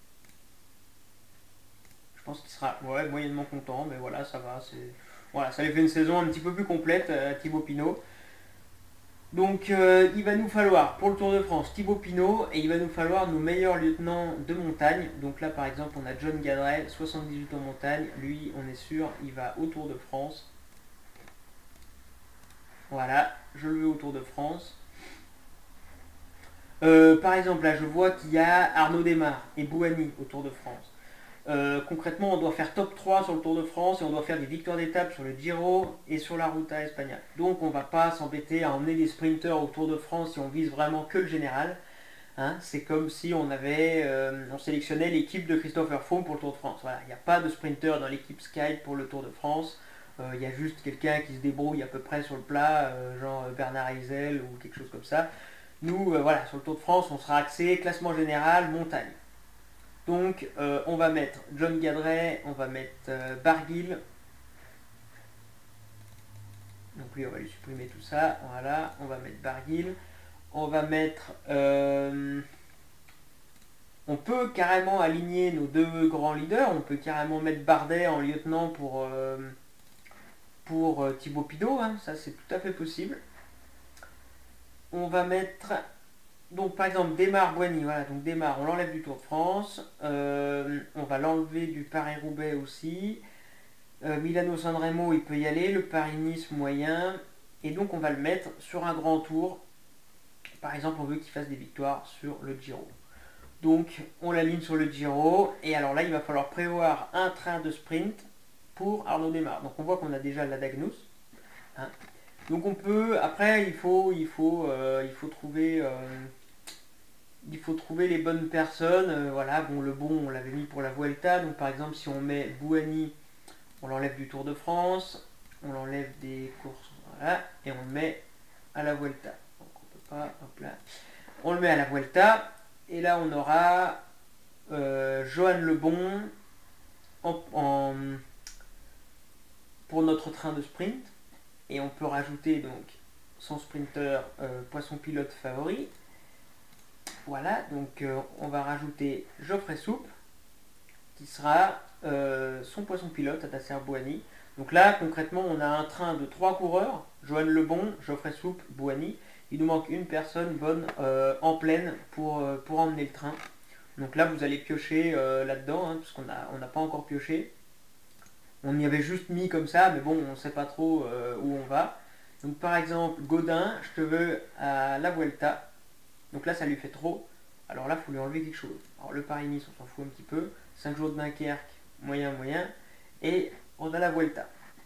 Je pense qu'il sera moyennement content, mais voilà, ça va. Voilà, ça lui fait une saison un petit peu plus complète à Thibaut Pinot. Donc, il va nous falloir, pour le Tour de France, Thibaut Pinot, et il va nous falloir nos meilleurs lieutenants de montagne. Donc là, par exemple, on a John Gadret, 78 en montagne. Lui, on est sûr, il va au Tour de France. Voilà, je le veux au Tour de France. Par exemple, là, je vois qu'il y a Arnaud Desmar et Bouhanni au Tour de France. Concrètement, on doit faire top 3 sur le Tour de France et on doit faire des victoires d'étape sur le Giro et sur la Ruta Espagnole. Donc, on ne va pas s'embêter à emmener des sprinters au Tour de France si on vise vraiment que le général. Hein, c'est comme si on sélectionnait l'équipe de Christopher Froome pour le Tour de France. Voilà, il n'y a pas de sprinter dans l'équipe Sky pour le Tour de France. Il y a juste quelqu'un qui se débrouille à peu près sur le plat, genre Bernard Haisel ou quelque chose comme ça. Nous, voilà, sur le Tour de France, on sera axé classement général, montagne. Donc, on va mettre John Gadret, on va mettre Barguil. Donc lui, on va lui supprimer tout ça. Voilà, on va mettre Barguil. On va mettre... on peut carrément aligner nos deux grands leaders. On peut carrément mettre Bardet en lieutenant pour Thibaut Pinot. Hein, ça, c'est tout à fait possible. On va mettre... Donc par exemple Desmar Bouhanni, voilà, donc Desmar on l'enlève du Tour de France, on va l'enlever du Paris-Roubaix aussi, Milano Sanremo il peut y aller, le Paris-Nice moyen, et donc on va le mettre sur un grand tour, par exemple on veut qu'il fasse des victoires sur le Giro. Donc on l'aligne sur le Giro, et alors là il va falloir prévoir un train de sprint pour Arnaud Desmar. Donc on voit qu'on a déjà la Dagnus. Hein. Donc on peut, après il faut trouver... il faut trouver les bonnes personnes. Voilà, bon, le bon, on l'avait mis pour la Vuelta. Donc, par exemple, si on met Bouhanni, on l'enlève du Tour de France, on l'enlève des courses, voilà, et on le met à la Vuelta. Donc, on peut pas, hop là. On le met à la Vuelta, et là, on aura Johan Lebon pour notre train de sprint. Et on peut rajouter donc son sprinter poisson pilote favori. Voilà, donc on va rajouter Geoffrey Soupe, qui sera son poisson pilote, Atasser Bouhanni. Donc là, concrètement, on a un train de 3 coureurs, Johan Lebon, Geoffrey Soupe, Bouhanni. Il nous manque une personne bonne en pleine pour emmener le train. Donc là, vous allez piocher là-dedans, hein, parce qu'on n'a pas encore pioché. On y avait juste mis comme ça, mais bon, on ne sait pas trop où on va. Donc par exemple, Godin, je te veux à la Vuelta. Donc là, ça lui fait trop. Alors là, il faut lui enlever quelque chose. Alors le Paris-Nice, on s'en fout un petit peu. 5 jours de Dunkerque, moyen, moyen. Et on a la Vuelta.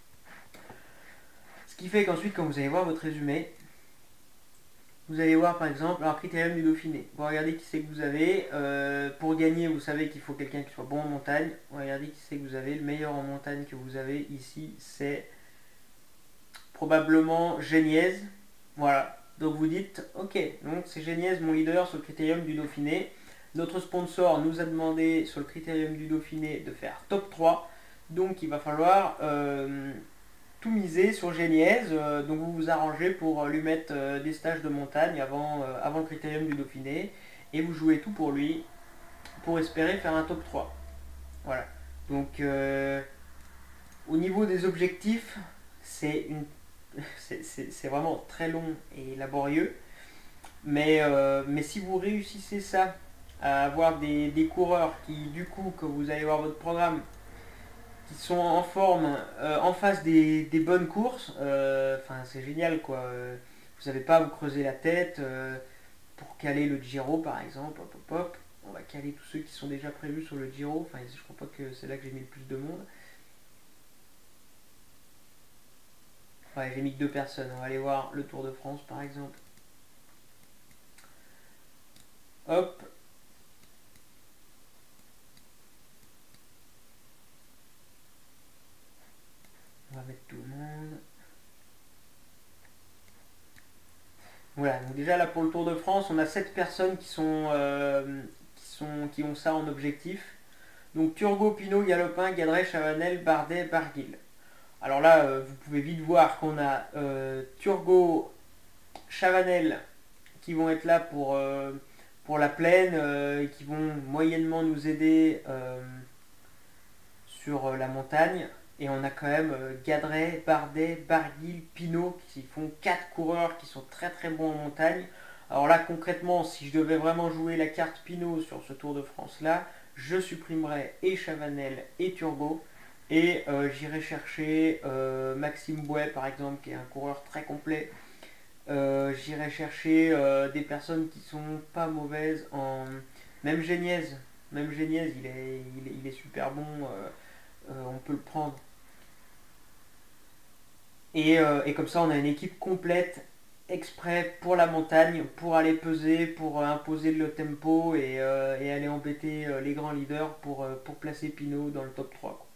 Ce qui fait qu'ensuite, quand vous allez voir votre résumé, vous allez voir par exemple, alors critérium du Dauphiné. Vous regardez qui c'est que vous avez. Pour gagner, vous savez qu'il faut quelqu'un qui soit bon en montagne. Vous regardez qui c'est que vous avez. Le meilleur en montagne que vous avez ici, c'est probablement Geniez. Voilà. Donc vous dites, ok, donc c'est Geniez mon leader sur le critérium du Dauphiné. Notre sponsor nous a demandé sur le critérium du Dauphiné de faire top 3. Donc il va falloir tout miser sur Geniez. Donc vous vous arrangez pour lui mettre des stages de montagne avant le critérium du Dauphiné. Et vous jouez tout pour lui pour espérer faire un top 3. Voilà. Donc au niveau des objectifs, c'est vraiment très long et laborieux. Mais si vous réussissez ça, à avoir des coureurs qui, du coup, quand vous allez voir votre programme, qui sont en forme, en face des bonnes courses, c'est génial quoi. Vous n'avez pas à vous creuser la tête pour caler le Giro par exemple. Hop, hop, hop. On va caler tous ceux qui sont déjà prévus sur le Giro. Enfin, je crois pas que c'est là que j'ai mis le plus de monde. Ouais, j'ai mis que 2 personnes. On va aller voir le Tour de France par exemple. Hop. On va mettre tout le monde. Voilà, donc déjà là pour le Tour de France, on a 7 personnes qui ont ça en objectif. Donc Turgot, Pinot, Galopin, Gadret, Chavanel, Bardet, Barguil. Alors là, vous pouvez vite voir qu'on a Turgot, Chavanel qui vont être là pour la plaine et qui vont moyennement nous aider sur la montagne. Et on a quand même Gadret, Bardet, Barguil, Pinot qui font 4 coureurs qui sont très très bons en montagne. Alors là concrètement, si je devais vraiment jouer la carte Pinot sur ce Tour de France là, je supprimerais et Chavanel et Turgot. Et j'irai chercher Maxime Bouet par exemple qui est un coureur très complet. J'irai chercher des personnes qui sont pas mauvaises en... Même Geniez, il est super bon, on peut le prendre. Et comme ça on a une équipe complète exprès pour la montagne, pour aller peser, pour imposer le tempo et aller embêter les grands leaders pour placer Pinot dans le top 3 quoi.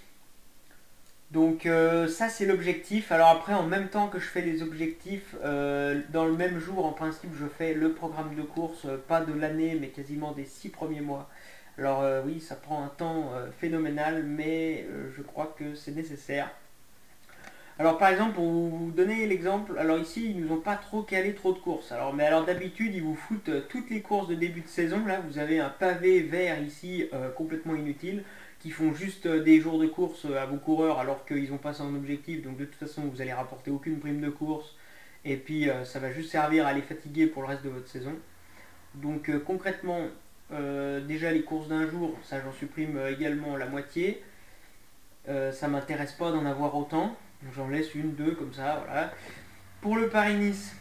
Donc ça c'est l'objectif. Alors après en même temps que je fais les objectifs, dans le même jour en principe je fais le programme de course, pas de l'année mais quasiment des 6 premiers mois. Alors oui ça prend un temps phénoménal mais je crois que c'est nécessaire. Alors par exemple pour vous donner l'exemple, alors ici ils nous ont pas trop calé trop de courses. Mais alors d'habitude ils vous foutent toutes les courses de début de saison. Là vous avez un pavé vert ici complètement inutile qui font juste des jours de course à vos coureurs alors qu'ils ont passé un objectif. Donc de toute façon vous allez rapporter aucune prime de course et puis ça va juste servir à les fatiguer pour le reste de votre saison. Donc concrètement déjà les courses d'un jour, ça j'en supprime également la moitié. Ça m'intéresse pas d'en avoir autant. Donc j'en laisse une, deux comme ça, voilà. Pour le Paris-Nice,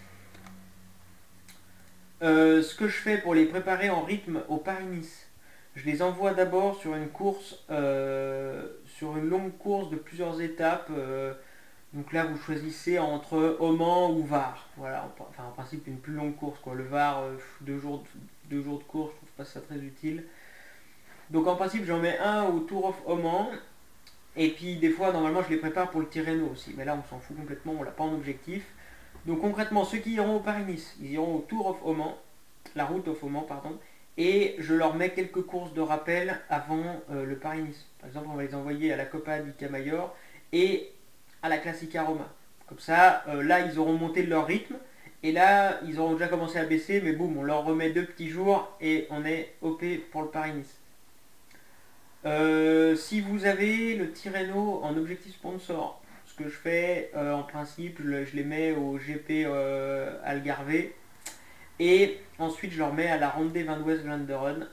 ce que je fais pour les préparer en rythme au Paris-Nice, je les envoie d'abord sur une course, sur une longue course de plusieurs étapes. Donc là, vous choisissez entre Oman ou Var. Voilà, enfin en principe une plus longue course quoi. Le Var, 2 jours de course, je trouve pas ça très utile. Donc en principe, j'en mets un au Tour of Oman. Et puis des fois, normalement, je les prépare pour le Tirreno aussi. Mais là, on s'en fout complètement, on l'a pas en objectif. Donc concrètement, ceux qui iront au Paris-Nice, ils iront au Tour of Oman, la route of Oman, pardon. Et je leur mets quelques courses de rappel avant le Paris-Nice. Par exemple, on va les envoyer à la Copa di Camaiore et à la Classica Roma. Comme ça, là, ils auront monté leur rythme. Et là, ils auront déjà commencé à baisser, mais boum, on leur remet 2 petits jours et on est OP pour le Paris-Nice. Si vous avez le Tirreno en objectif sponsor, ce que je fais en principe, je les mets au GP Algarve et ensuite je leur mets à la Ronde van West-Vlaanderen.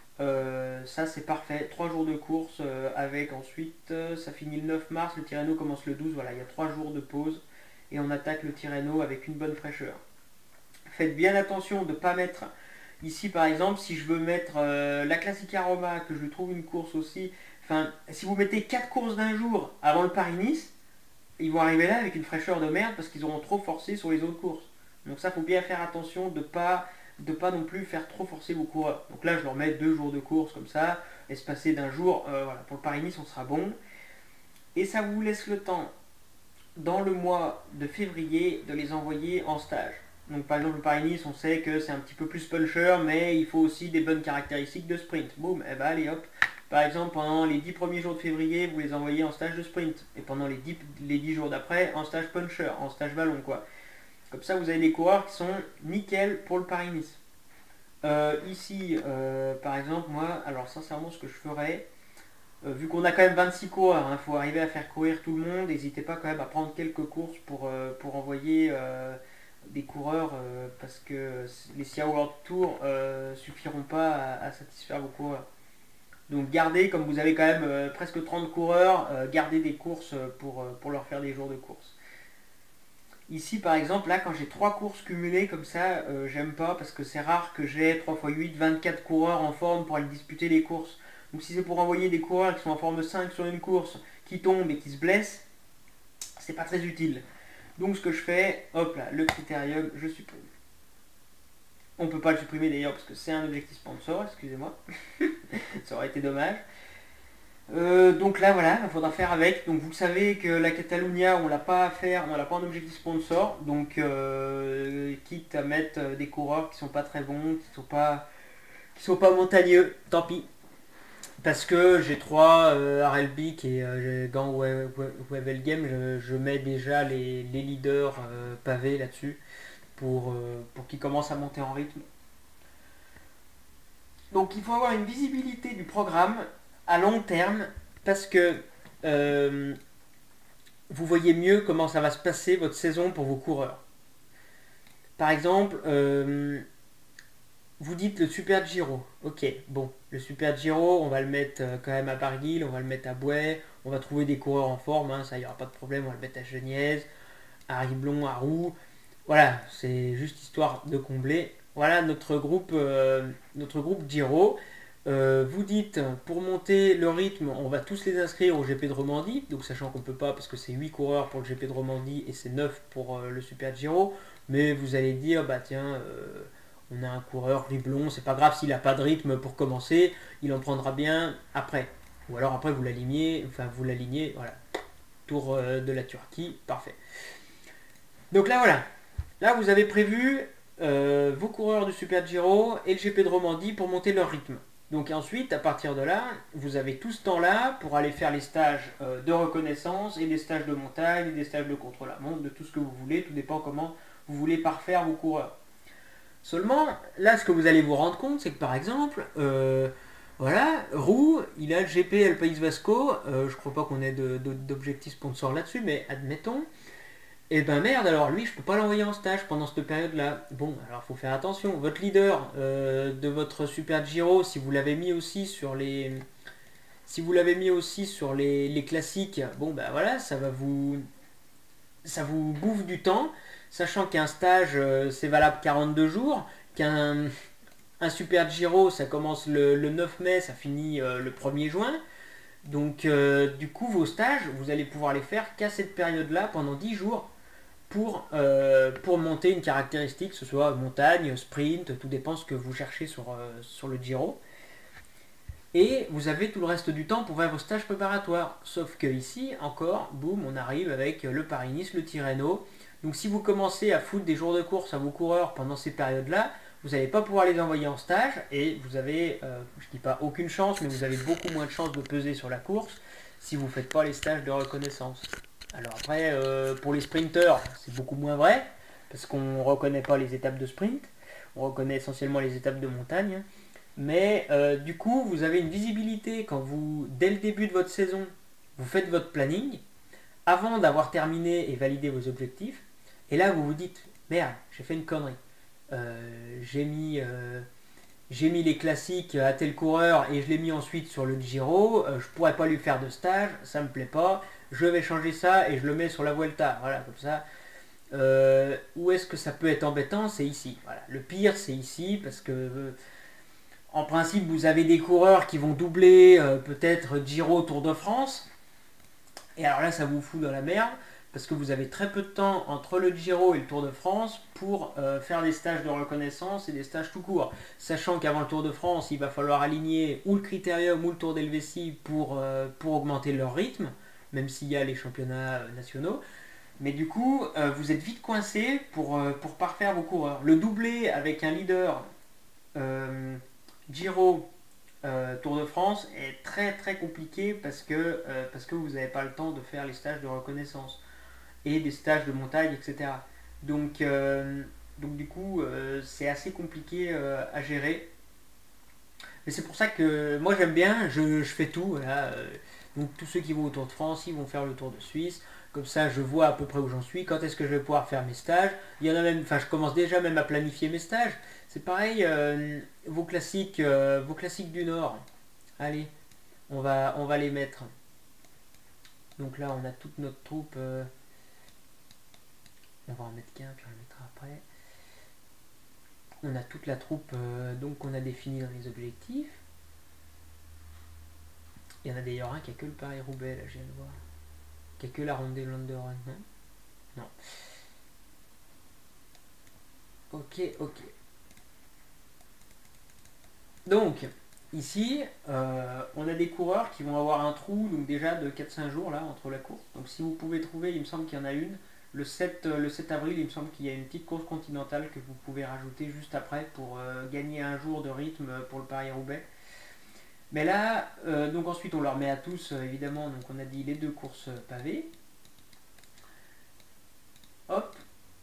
Ça c'est parfait, 3 jours de course avec ensuite, ça finit le 9 mars, le Tirreno commence le 12, voilà, il y a 3 jours de pause et on attaque le Tirreno avec une bonne fraîcheur. Faites bien attention de ne pas mettre, ici par exemple, si je veux mettre la Classica Roma, que je trouve une course aussi, enfin, si vous mettez 4 courses d'un jour avant le Paris-Nice, ils vont arriver là avec une fraîcheur de merde parce qu'ils auront trop forcé sur les autres courses. Donc ça, faut bien faire attention de pas non plus faire trop forcer vos coureurs. Donc là, je leur mets 2 jours de course comme ça, espacé d'un jour. Voilà, pour le Paris-Nice, on sera bon. Et ça vous laisse le temps, dans le mois de février, de les envoyer en stage. Donc par exemple, le Paris-Nice, on sait que c'est un petit peu plus puncher, mais il faut aussi des bonnes caractéristiques de sprint. Boum, et bah allez hop. Par exemple, pendant les 10 premiers jours de février, vous les envoyez en stage de sprint. Et pendant les 10 jours d'après, en stage puncher, en stage ballon, quoi. Comme ça, vous avez des coureurs qui sont nickel pour le Paris-Nice. Ici, par exemple, moi, alors sincèrement, ce que je ferais, vu qu'on a quand même 26 coureurs, il faut arriver à faire courir tout le monde, n'hésitez pas quand même à prendre quelques courses pour envoyer des coureurs, parce que les SIA World Tour suffiront pas à satisfaire vos coureurs. Donc gardez, comme vous avez quand même presque 30 coureurs, gardez des courses pour leur faire des jours de course. Ici par exemple, là quand j'ai 3 courses cumulées comme ça, j'aime pas parce que c'est rare que j'ai 3 x 8, 24 coureurs en forme pour aller disputer les courses. Donc si c'est pour envoyer des coureurs qui sont en forme 5 sur une course, qui tombent et qui se blessent, c'est pas très utile. Donc ce que je fais, hop là, le critérium, je supprime. On peut pas le supprimer d'ailleurs parce que c'est un objectif sponsor, excusez-moi. Ça aurait été dommage. Donc là voilà, il faudra faire avec. Donc vous savez que la Catalunya, on l'a pas à faire, on l'a pas en objectif sponsor. Donc quitte à mettre des coureurs qui sont pas très bons, qui sont pas montagneux, tant pis. Parce que j'ai 3 Harelbeek et Gant Wevelgem, je mets déjà les leaders pavés là-dessus pour qu'ils commencent à monter en rythme. Donc il faut avoir une visibilité du programme à long terme parce que vous voyez mieux comment ça va se passer votre saison pour vos coureurs. Par exemple, vous dites le Super Giro. Ok, bon, le Super Giro, on va le mettre quand même à Barguil, on va le mettre à Bouet, on va trouver des coureurs en forme, ça, il n'y aura pas de problème, on va le mettre à Geniez, à Riblon, à Roux. Voilà, c'est juste histoire de combler. Voilà notre groupe Giro. Vous dites, pour monter le rythme, on va tous les inscrire au GP de Romandie, donc sachant qu'on ne peut pas parce que c'est 8 coureurs pour le GP de Romandie et c'est 9 pour le Super Giro, mais vous allez dire, bah tiens, on a un coureur Riblon, c'est pas grave s'il n'a pas de rythme pour commencer, il en prendra bien après. Ou alors après vous l'alignez, voilà. Tour de la Turquie, parfait. Donc là voilà, là vous avez prévu vos coureurs du Super Giro et le GP de Romandie pour monter leur rythme. Donc ensuite, à partir de là, vous avez tout ce temps-là pour aller faire les stages de reconnaissance et des stages de montagne, et des stages de contre-la-montre, de tout ce que vous voulez, tout dépend comment vous voulez parfaire vos coureurs. Seulement, là, ce que vous allez vous rendre compte, c'est que par exemple, voilà, Roux, il a le GP El País Vasco, je crois pas qu'on ait d'objectif sponsor là-dessus, mais admettons. Et ben merde, alors lui, je peux pas l'envoyer en stage pendant cette période-là. Bon, alors faut faire attention. Votre leader de votre Super Giro, si vous l'avez mis aussi sur les classiques, bon ben voilà, ça vous bouffe du temps, sachant qu'un stage c'est valable 42 jours, qu'un Super Giro ça commence le 9 mai, ça finit le 1er juin. Donc du coup vos stages, vous allez pouvoir les faire qu'à cette période-là pendant 10 jours pour monter une caractéristique, que ce soit montagne, sprint, tout dépend ce que vous cherchez sur le Giro. Et vous avez tout le reste du temps pour faire vos stages préparatoires. Sauf que ici, encore, boum, on arrive avec le Paris-Nice, le Tirreno. Donc si vous commencez à foutre des jours de course à vos coureurs pendant ces périodes-là, vous n'allez pas pouvoir les envoyer en stage et vous avez, je ne dis pas aucune chance, mais vous avez beaucoup moins de chances de peser sur la course si vous ne faites pas les stages de reconnaissance. Alors après, pour les sprinteurs, c'est beaucoup moins vrai, parce qu'on ne reconnaît pas les étapes de sprint, on reconnaît essentiellement les étapes de montagne. Mais du coup, vous avez une visibilité quand vous, dès le début de votre saison, vous faites votre planning, avant d'avoir terminé et validé vos objectifs, et là vous vous dites, merde, j'ai fait une connerie. J'ai mis les classiques à tel coureur et je l'ai mis ensuite sur le Giro. Je pourrais pas lui faire de stage, ça me plaît pas. Je vais changer ça et je le mets sur la Vuelta. Voilà, comme ça. Où est-ce que ça peut être embêtant? C'est ici. Voilà. Le pire, c'est ici parce que en principe, vous avez des coureurs qui vont doubler peut-être Giro, Tour de France. Et alors là, ça vous fout dans la merde parce que vous avez très peu de temps entre le Giro et le Tour de France pour faire des stages de reconnaissance et des stages tout court. Sachant qu'avant le Tour de France, il va falloir aligner ou le Critérium ou le Tour d'Helvétie pour augmenter leur rythme, même s'il y a les championnats nationaux. Mais du coup, vous êtes vite coincé pour parfaire vos coureurs. Le doubler avec un leader Giro Tour de France est très très compliqué parce que vous n'avez pas le temps de faire les stages de reconnaissance et des stages de montagne, etc. Donc, du coup, c'est assez compliqué à gérer. Mais c'est pour ça que moi j'aime bien, je fais tout. Voilà. Donc tous ceux qui vont au Tour de France, ils vont faire le Tour de Suisse. Comme ça, je vois à peu près où j'en suis, quand est-ce que je vais pouvoir faire mes stages. Il y en a même, enfin je commence déjà même à planifier mes stages. C'est pareil, vos classiques du Nord. Allez, on va les mettre. Donc là, on a toute notre troupe. On va en mettre qu'un, puis on le mettra après. On a toute la troupe donc qu'on a définie dans les objectifs. Il y en a d'ailleurs un qui a que le Paris-Roubaix, là, je viens de voir. Qui a que la Ronde des Landerneau, non? Non. Ok, ok. Donc, ici, on a des coureurs qui vont avoir un trou donc déjà de 4-5 jours là entre la course. Donc si vous pouvez trouver, il me semble qu'il y en a une. Le 7 avril, il me semble qu'il y a une petite course continentale que vous pouvez rajouter juste après pour gagner un jour de rythme pour le Paris-Roubaix. Mais là, donc ensuite on leur met à tous évidemment, donc on a dit les deux courses pavées. Hop.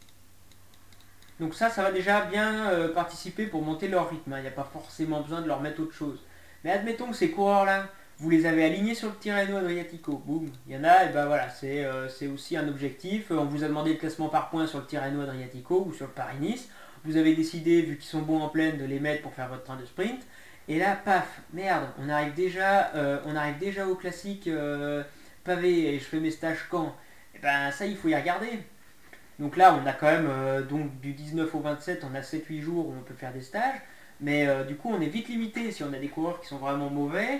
Donc ça va déjà bien participer pour monter leur rythme. Il n'y a pas forcément besoin de leur mettre autre chose. Mais admettons que ces coureurs-là, vous les avez alignés sur le Tirreno Adriatico. Boum, il y en a, et ben voilà, c'est aussi un objectif. On vous a demandé le classement par points sur le Tirreno Adriatico ou sur le Paris-Nice. Vous avez décidé, vu qu'ils sont bons en pleine, de les mettre pour faire votre train de sprint. Et là, paf, merde, on arrive déjà au classique pavé et je fais mes stages quand? Et ben ça, il faut y regarder. Donc là, on a quand même, donc du 19 au 27, on a 7-8 jours où on peut faire des stages. Mais du coup, on est vite limité si on a des coureurs qui sont vraiment mauvais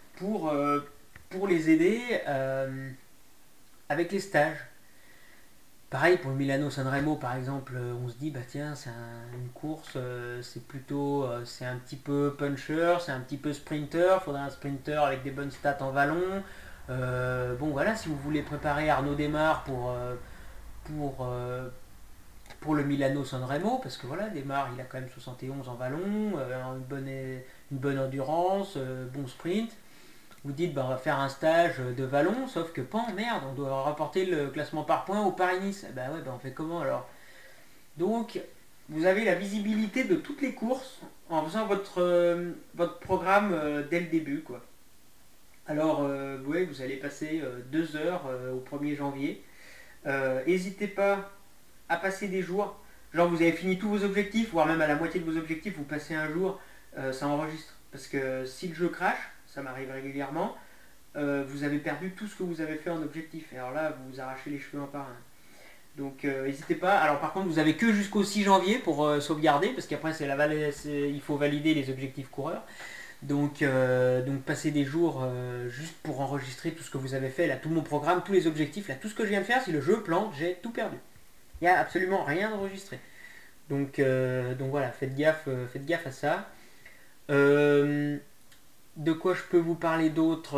pour les aider avec les stages. Pareil pour le Milano Sanremo par exemple, on se dit bah tiens c'est une course, c'est un petit peu puncher, c'est un petit peu sprinter, il faudrait un sprinter avec des bonnes stats en vallon. Bon voilà, si vous voulez préparer Arnaud Démarre pour, euh, pour le Milano Sanremo, parce que voilà, Démarre il a quand même 71 en vallon, une bonne endurance, bon sprint. Vous dites bah, on va faire un stage de vallon, sauf que pan, merde, on doit rapporter le classement par points au Paris-Nice. Bah ouais, bah on fait comment alors? Donc vous avez la visibilité de toutes les courses en faisant votre programme dès le début, quoi. Alors ouais, vous allez passer 2 heures au 1er janvier. N'hésitez pas à passer des jours. Genre vous avez fini tous vos objectifs, voire même à la moitié de vos objectifs, vous passez un jour, ça enregistre. Parce que si le jeu crash, ça m'arrive régulièrement, vous avez perdu tout ce que vous avez fait en objectif. Et alors là, vous vous arrachez les cheveux un par un. Donc n'hésitez pas. Alors par contre, vous avez que jusqu'au 6 janvier pour sauvegarder, parce qu'après il faut valider les objectifs coureurs. Donc passer des jours juste pour enregistrer tout ce que vous avez fait, là, tout mon programme, tous les objectifs, là, tout ce que je viens de faire, si le jeu plante, j'ai tout perdu. Il n'y a absolument rien enregistré. Donc voilà, faites gaffe à ça. De quoi je peux vous parler d'autre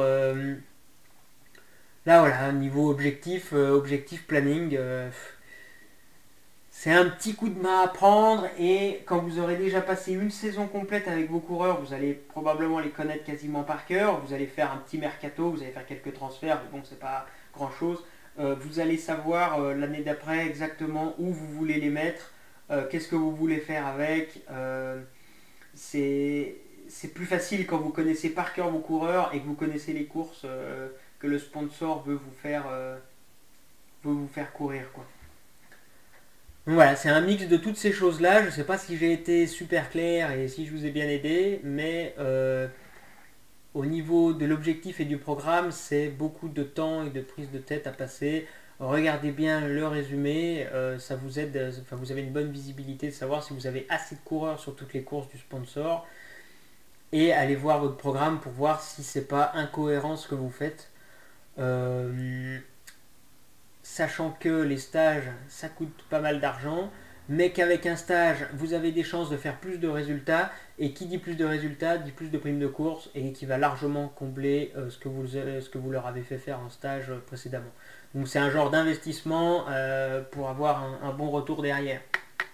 Là voilà, niveau objectif planning, c'est un petit coup de main à prendre et quand vous aurez déjà passé une saison complète avec vos coureurs, vous allez probablement les connaître quasiment par cœur, vous allez faire un petit mercato, vous allez faire quelques transferts, mais bon c'est pas grand chose. Vous allez savoir l'année d'après exactement où vous voulez les mettre, qu'est-ce que vous voulez faire avec. C'est c'est plus facile quand vous connaissez par cœur vos coureurs et que vous connaissez les courses que le sponsor veut vous faire courir, quoi. Donc voilà, c'est un mix de toutes ces choses-là. Je ne sais pas si j'ai été super clair et si je vous ai bien aidé, mais au niveau de l'objectif et du programme, c'est beaucoup de temps et de prise de tête à passer. Regardez bien le résumé, ça vous aide, enfin vous avez une bonne visibilité de savoir si vous avez assez de coureurs sur toutes les courses du sponsor et allez voir votre programme pour voir si c'est pas incohérent ce que vous faites. Euh, Sachant que les stages, ça coûte pas mal d'argent, mais qu'avec un stage, vous avez des chances de faire plus de résultats, et qui dit plus de résultats, dit plus de primes de course, et qui va largement combler ce que vous leur avez fait faire en stage précédemment. Donc c'est un genre d'investissement pour avoir un bon retour derrière.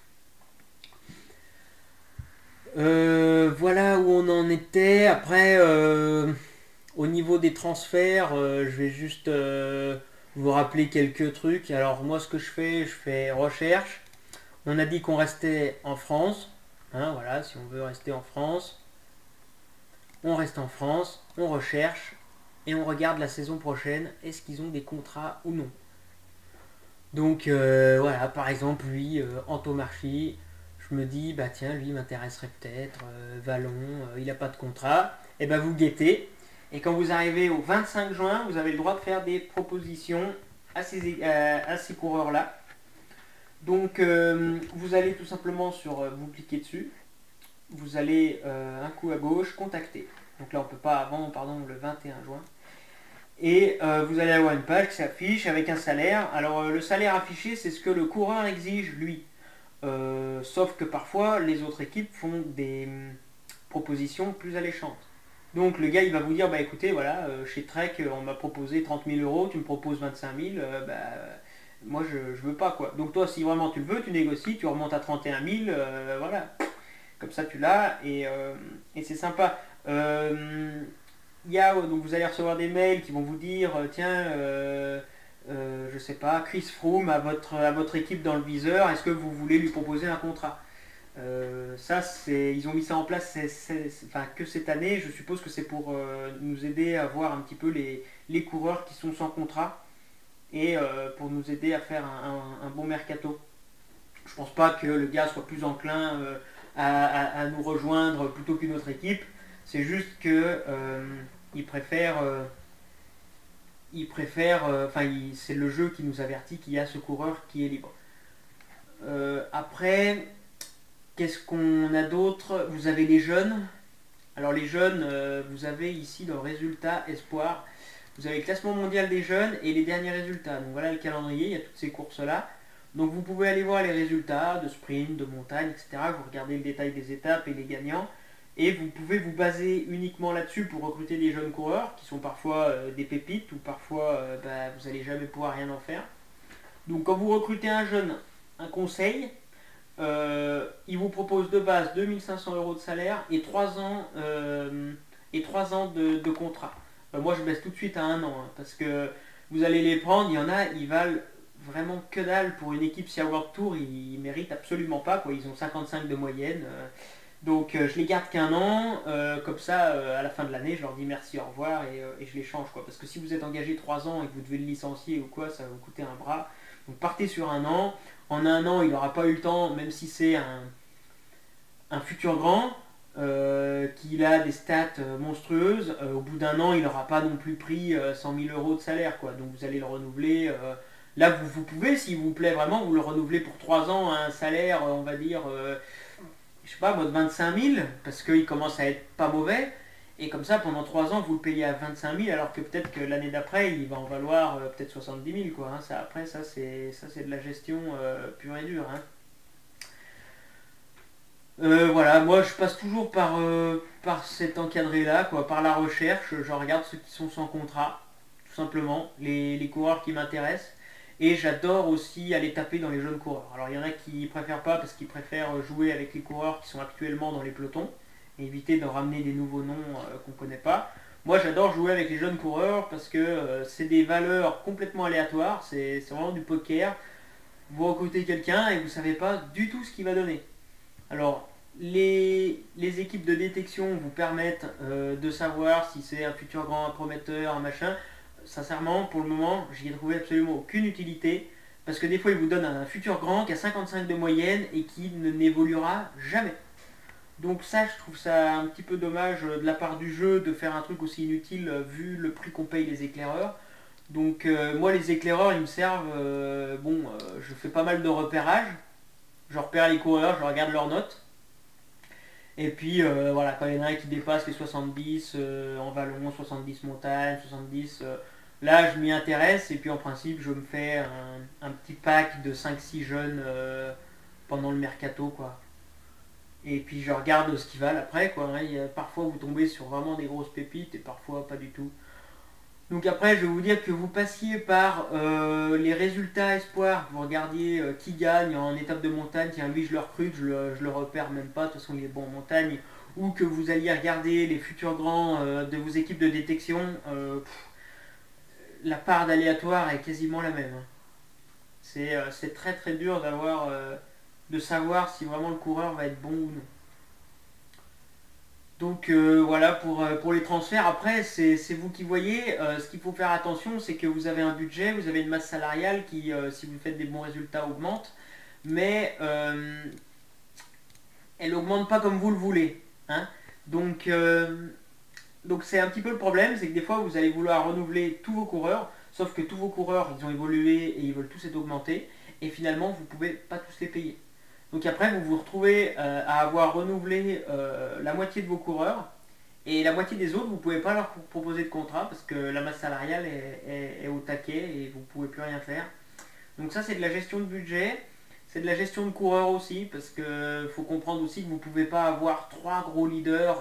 Voilà où on en était. Après, au niveau des transferts, je vais juste vous rappeler quelques trucs. Alors moi, ce que je fais recherche. On a dit qu'on restait en France. Hein, voilà, si on veut rester en France, on reste en France, on recherche et on regarde la saison prochaine. Est-ce qu'ils ont des contrats ou non? Donc voilà, par exemple, lui, Antomarchi, je me dis, bah tiens, lui m'intéresserait peut-être, Vallon, il n'a pas de contrat. Et ben vous guettez. Et quand vous arrivez au 25 juin, vous avez le droit de faire des propositions à ces coureurs-là. Donc vous allez tout simplement vous cliquez dessus, vous allez un coup à gauche, contacter. Donc là on peut pas avant, pardon, le 21 juin. Et vous allez avoir une page qui s'affiche avec un salaire. Alors le salaire affiché, c'est ce que le coureur exige lui. Sauf que parfois les autres équipes font des propositions plus alléchantes. Donc le gars il va vous dire, bah écoutez, voilà, chez Trek on m'a proposé 30 000 euros, tu me proposes 25 000, bah moi je veux pas, quoi. Donc toi si vraiment tu le veux, tu négocies, tu remontes à 31 000, voilà. Comme ça tu l'as et c'est sympa. Donc vous allez recevoir des mails qui vont vous dire, tiens, je sais pas, Chris Froome à votre équipe dans le viseur, est-ce que vous voulez lui proposer un contrat? Ils ont mis ça en place enfin, que cette année. Je suppose que c'est pour nous aider à voir un petit peu les coureurs qui sont sans contrat et pour nous aider à faire un bon mercato. Je pense pas que le gars soit plus enclin à nous rejoindre plutôt qu'une autre équipe. C'est juste que c'est le jeu qui nous avertit qu'il y a ce coureur qui est libre. Après, qu'est-ce qu'on a d'autre? Vous avez les jeunes. Alors les jeunes, vous avez ici le résultat espoir. Vous avez le classement mondial des jeunes et les derniers résultats. Donc voilà le calendrier, il y a toutes ces courses-là. Donc vous pouvez aller voir les résultats de sprint, de montagne, etc. Vous regardez le détail des étapes et les gagnants. Et vous pouvez vous baser uniquement là-dessus pour recruter des jeunes coureurs qui sont parfois des pépites ou parfois vous n'allez jamais pouvoir rien en faire. Donc quand vous recrutez un jeune, un conseil, il vous propose de base 2500 euros de salaire et 3 ans, de contrat. Moi je baisse tout de suite à 1 an hein, parce que vous allez les prendre, il y en a, ils valent vraiment que dalle pour une équipe SIA World Tour, ils méritent absolument pas, quoi. Ils ont 55 de moyenne. Donc je les garde qu'un an, comme ça à la fin de l'année je leur dis merci, au revoir et je les change, quoi. Parce que si vous êtes engagé 3 ans et que vous devez le licencier ou quoi, ça va vous coûter un bras. Donc partez sur 1 an. En 1 an il n'aura pas eu le temps, même si c'est un futur grand, qu'il a des stats monstrueuses, au bout d'1 an il n'aura pas non plus pris 100 000 euros de salaire, quoi. Donc vous allez le renouveler. Là vous pouvez, s'il vous plaît vraiment, vous le renouveler pour 3 ans à un salaire, on va dire je sais pas, moi de 25 000, parce qu'il commence à être pas mauvais, et comme ça pendant 3 ans vous le payez à 25 000, alors que peut-être que l'année d'après il va en valoir peut-être 70 000, quoi. Hein. Après ça c'est de la gestion pure et dure. Hein. Voilà, moi je passe toujours par cet encadré-là, quoi, par la recherche, je regarde ceux qui sont sans contrat, tout simplement, les coureurs qui m'intéressent. Et j'adore aussi aller taper dans les jeunes coureurs. Alors il y en a qui préfèrent pas parce qu'ils préfèrent jouer avec les coureurs qui sont actuellement dans les pelotons et éviter de ramener des nouveaux noms qu'on ne connaît pas. Moi j'adore jouer avec les jeunes coureurs parce que c'est des valeurs complètement aléatoires, c'est vraiment du poker. Vous recrutez quelqu'un et vous savez pas du tout ce qu'il va donner. Alors, les équipes de détection vous permettent de savoir si c'est un futur grand, un prometteur, un machin. Sincèrement, pour le moment, j'y ai trouvé absolument aucune utilité. Parce que des fois, ils vous donnent un futur grand qui a 55 de moyenne et qui ne n'évoluera jamais. Donc ça, je trouve ça un petit peu dommage de la part du jeu de faire un truc aussi inutile vu le prix qu'on paye les éclaireurs. Donc moi, les éclaireurs, ils me servent... je fais pas mal de repérage. Je repère les coureurs, je regarde leurs notes. Et puis voilà, quand il y en a un qui dépasse les 70 en vallon, 70 montagne, 70, là je m'y intéresse et puis en principe je me fais un petit pack de 5-6 jeunes pendant le mercato quoi. Et puis je regarde ce qu'ils valent après quoi. Hein. Parfois vous tombez sur vraiment des grosses pépites et parfois pas du tout. Donc après, je vais vous dire que vous passiez par les résultats espoirs, vous regardiez qui gagne en étape de montagne, tiens lui je le recrute, je le repère même pas, de toute façon il est bon en montagne, ou que vous alliez regarder les futurs grands de vos équipes de détection, la part d'aléatoire est quasiment la même. Hein. C'est très très dur de savoir si vraiment le coureur va être bon ou non. Donc voilà pour les transferts. Après, c'est vous qui voyez. Ce qu'il faut faire attention, c'est que vous avez un budget, vous avez une masse salariale qui, si vous faites des bons résultats, augmente. Mais elle augmente pas comme vous le voulez. Hein. Donc donc c'est un petit peu le problème, c'est que des fois vous allez vouloir renouveler tous vos coureurs, sauf que tous vos coureurs, ils ont évolué et ils veulent tous être augmentés. Et finalement, vous ne pouvez pas tous les payer. Donc après, vous vous retrouvez à avoir renouvelé la moitié de vos coureurs et la moitié des autres, vous ne pouvez pas leur proposer de contrat parce que la masse salariale est au taquet et vous ne pouvez plus rien faire. Donc ça, c'est de la gestion de budget, c'est de la gestion de coureurs aussi parce qu'il faut comprendre aussi que vous ne pouvez pas avoir trois gros leaders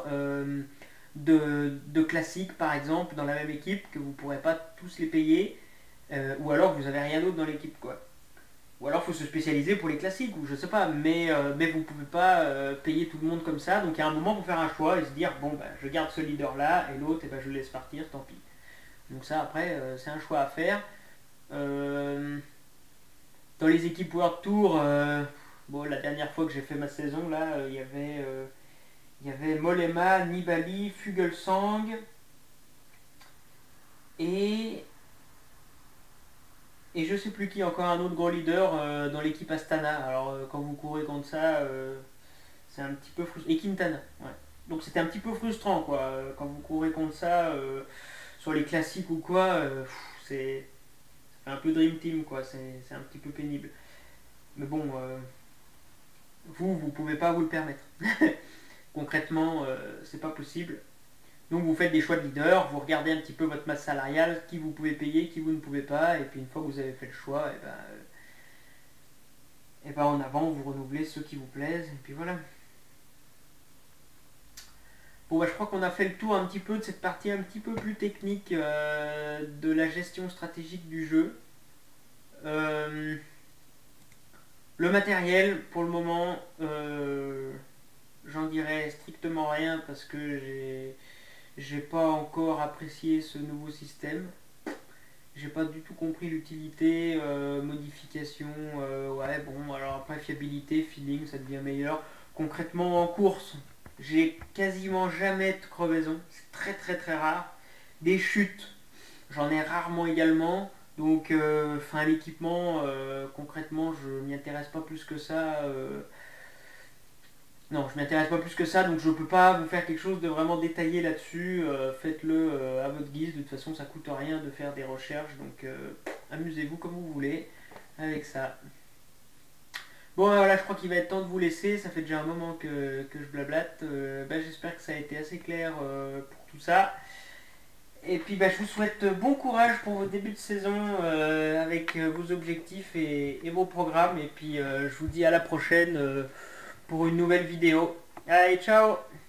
de classiques par exemple dans la même équipe, que vous ne pourrez pas tous les payer ou alors vous n'avez rien d'autre dans l'équipe quoi. Ou alors il faut se spécialiser pour les classiques, ou je sais pas, mais vous ne pouvez pas payer tout le monde comme ça. Donc il y a un moment pour faire un choix et se dire bon ben je garde ce leader là et l'autre ben, je le laisse partir, tant pis. Donc ça après c'est un choix à faire. Euh, dans les équipes World Tour, bon la dernière fois que j'ai fait ma saison là, il y avait Mollema, Nibali, Fuglsang et Et je sais plus qui, encore un autre gros leader dans l'équipe Astana. Alors quand vous courez contre ça, c'est un petit peu frustrant. Et Quintana, ouais. Donc c'était un petit peu frustrant quoi. Quand vous courez contre ça, sur les classiques ou quoi, c'est un peu Dream Team quoi. C'est un petit peu pénible. Mais bon, vous pouvez pas vous le permettre. Concrètement, c'est pas possible. Donc vous faites des choix de leader, vous regardez un petit peu votre masse salariale, qui vous pouvez payer, qui vous ne pouvez pas, et puis une fois que vous avez fait le choix, et ben en avant vous renouvelez ceux qui vous plaisent, et puis voilà. Bon bah je crois qu'on a fait le tour un petit peu de cette partie un petit peu plus technique de la gestion stratégique du jeu. Le matériel, pour le moment, j'en dirais strictement rien parce que j'ai pas encore apprécié ce nouveau système. J'ai pas du tout compris l'utilité, modification, ouais bon alors après fiabilité, feeling ça devient meilleur. Concrètement en course, j'ai quasiment jamais de crevaison, c'est très très très rare. Des chutes, j'en ai rarement également. Donc l'équipement, concrètement je m'y intéresse pas plus que ça. Non, je m'intéresse pas plus que ça, donc je peux pas vous faire quelque chose de vraiment détaillé là-dessus. Faites-le à votre guise, de toute façon ça coûte rien de faire des recherches, donc amusez-vous comme vous voulez avec ça. Bon voilà, je crois qu'il va être temps de vous laisser, ça fait déjà un moment que je blablate. J'espère que ça a été assez clair pour tout ça. Et puis je vous souhaite bon courage pour vos débuts de saison avec vos objectifs et vos programmes. Et puis je vous dis à la prochaine pour une nouvelle vidéo. Allez, ciao!